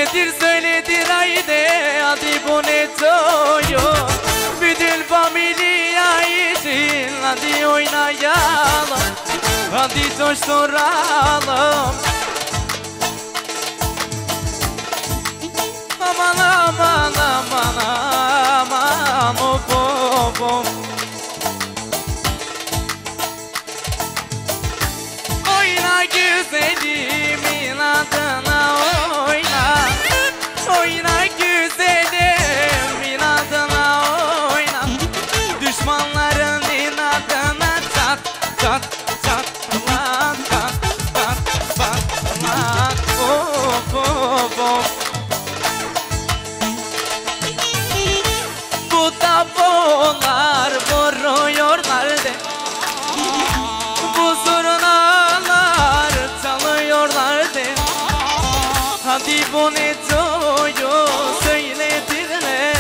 Söyledir söyledir haydi hadi bu ne toyu. Bütün familya için hadi oynayalım. Hadi coşturalım. Aman aman aman aman of of of. Oyna güzelimin adına oyna. Oyna güzelimin adına oyna. Düşmanların inadına çat çat çat lan çat çat çat lan of of of. Bu tabular vuruyorlar de. Bu zurnalar çalıyorlar de. Hadi bu ne toyu söyletirler.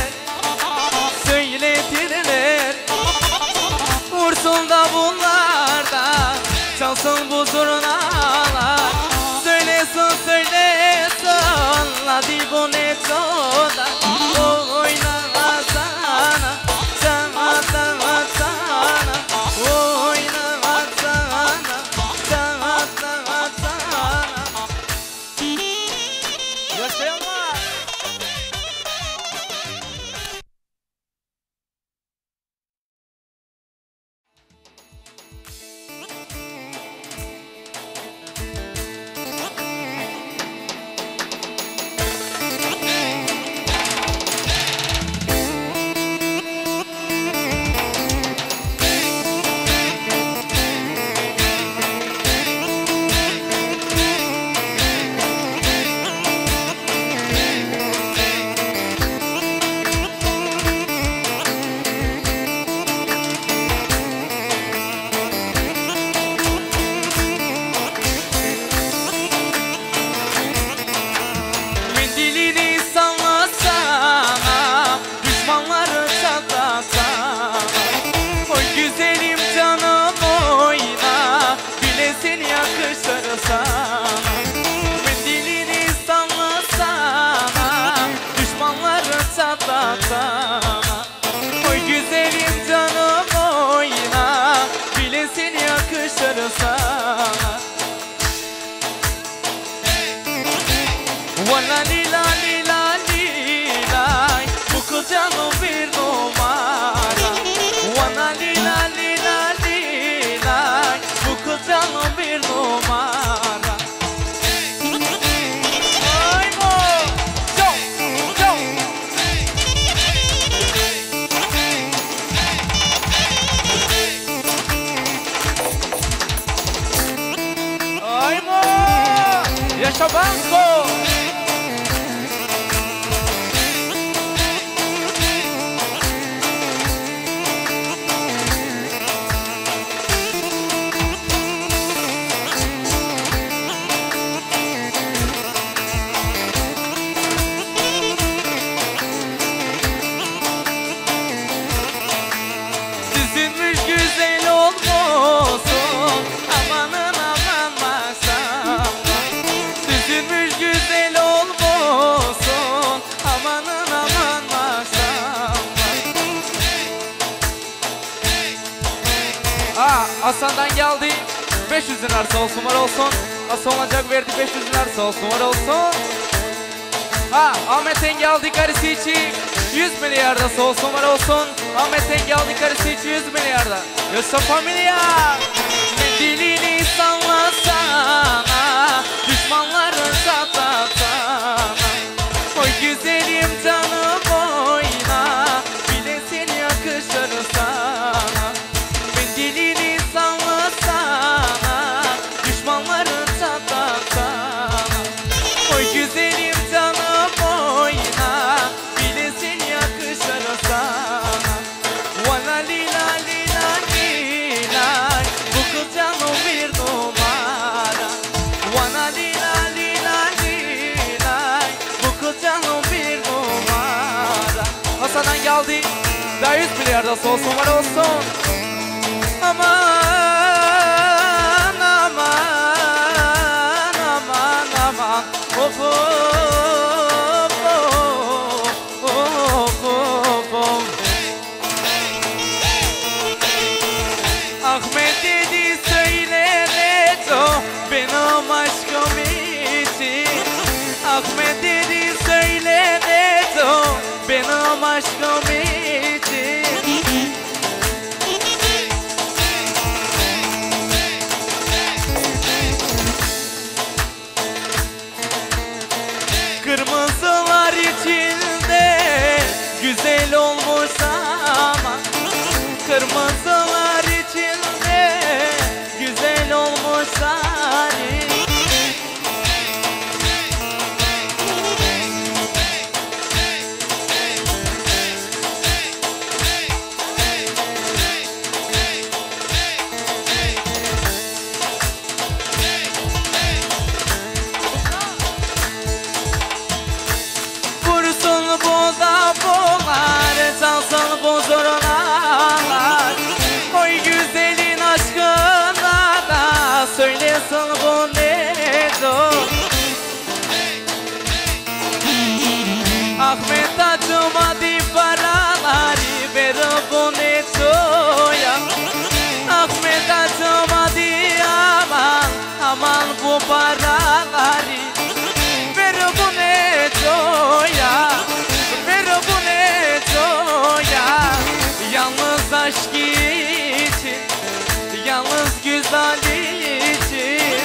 Söyletirler. Vursun da bunlar da çalsın bu zurnalar. Söylesin söylesin hadi bu ne toda. Oyna sana sana sana sana. Oyna sana sana sana sana. Yaşayanlar. Mendilini sallasana, düşmanları çatlasana. Oy güzelim canım oyna, bilesin yakışır sana. Mendilini sallasana, düşmanları çatlasana. Oy güzelim canım oyna, bilesin yakışır sana. Valla lila lila lila, bu kız canım bir numara. Valla lila lila lila, bu kız canım bir numara. Ay mo, yo yo. Ay mo, yaşa banko. Süzülmüş güzel olmuşsun, amanın aman maşallah. Süzülmüş güzel olmuşsun, amanın aman maşallah. Aa, Hasan'dan geldi, beş yüz arsa olsun var olsun. Hasan olacak verdi, beş yüz arsa olsun var olsun. Ha, Ahmet'ten geldi karısı için yüz milyarda olsun var olsun. Ahmet'ten geldi karısı için yüz milyarda. Yoksa familya. Mendilini sallasana, düşmanların çatlasana. Oy güzelim canım oyna, bilesin yakışır sana. Mendilini sallasana, düşmanların çatlasana. Oy güzelim canım oyna, bilesin yakışır sana. Valla lila lila lila, bu kız canım bir numara. Valla lila lila lila, bu kız canım bir numara. Hasan'dan geldi, daha yüz milyarda olsun var olsun. Aman aman aman aman of of. sari. Vursun bu da boğar, çalsın bu zurnalar. Oy güzelin aşkına da söylesin bu nedir? Ahmet acımadı paraları ver bu nedir ya? Ahmet acımadı aman aman bu paraları ver bu nedir ya? Ver bu nedir ya? Yalnız aşk için, yalnız güzel için.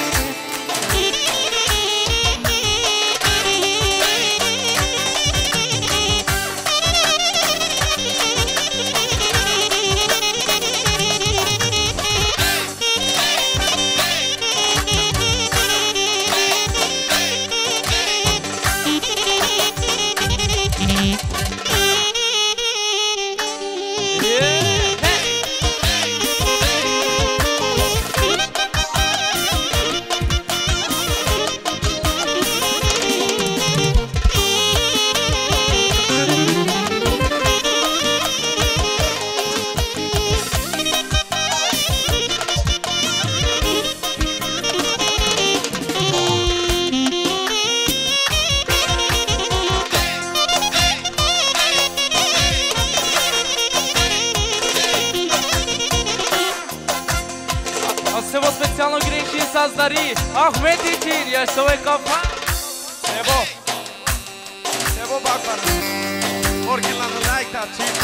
Всего специально гречи создари Ахмет için yaşa kafa. Sebo. Sebo bak bana. Orkilan'ı like that cheap.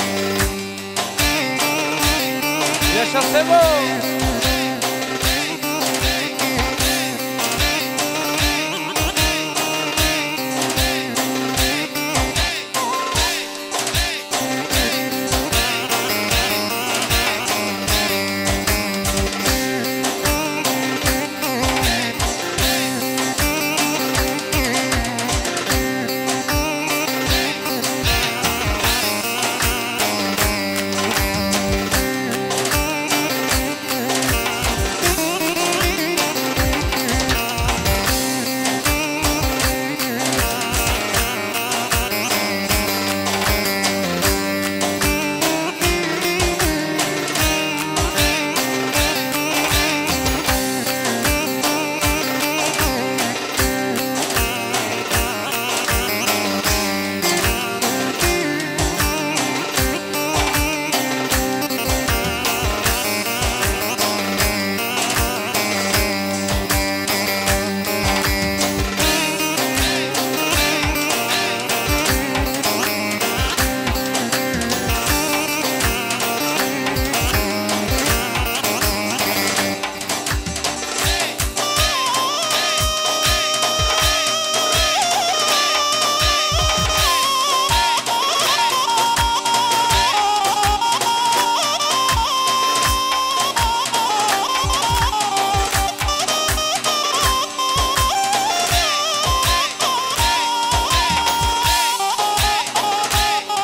Yaşa Sebo.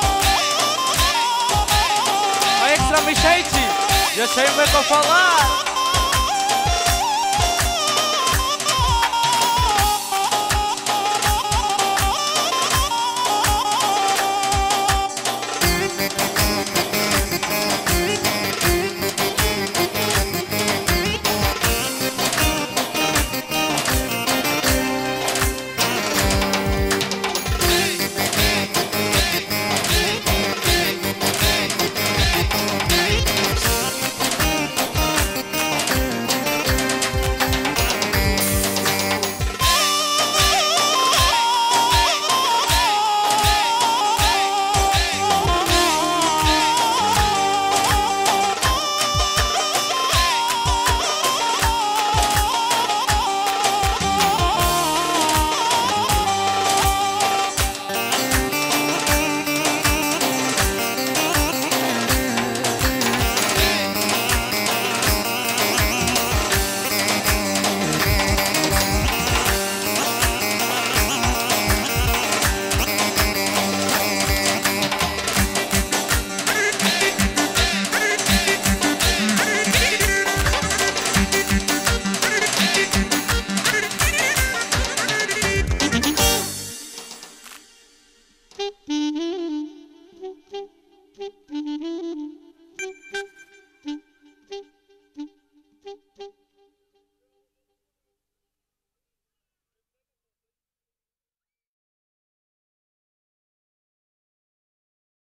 Michete, já sei o que eu vou falar.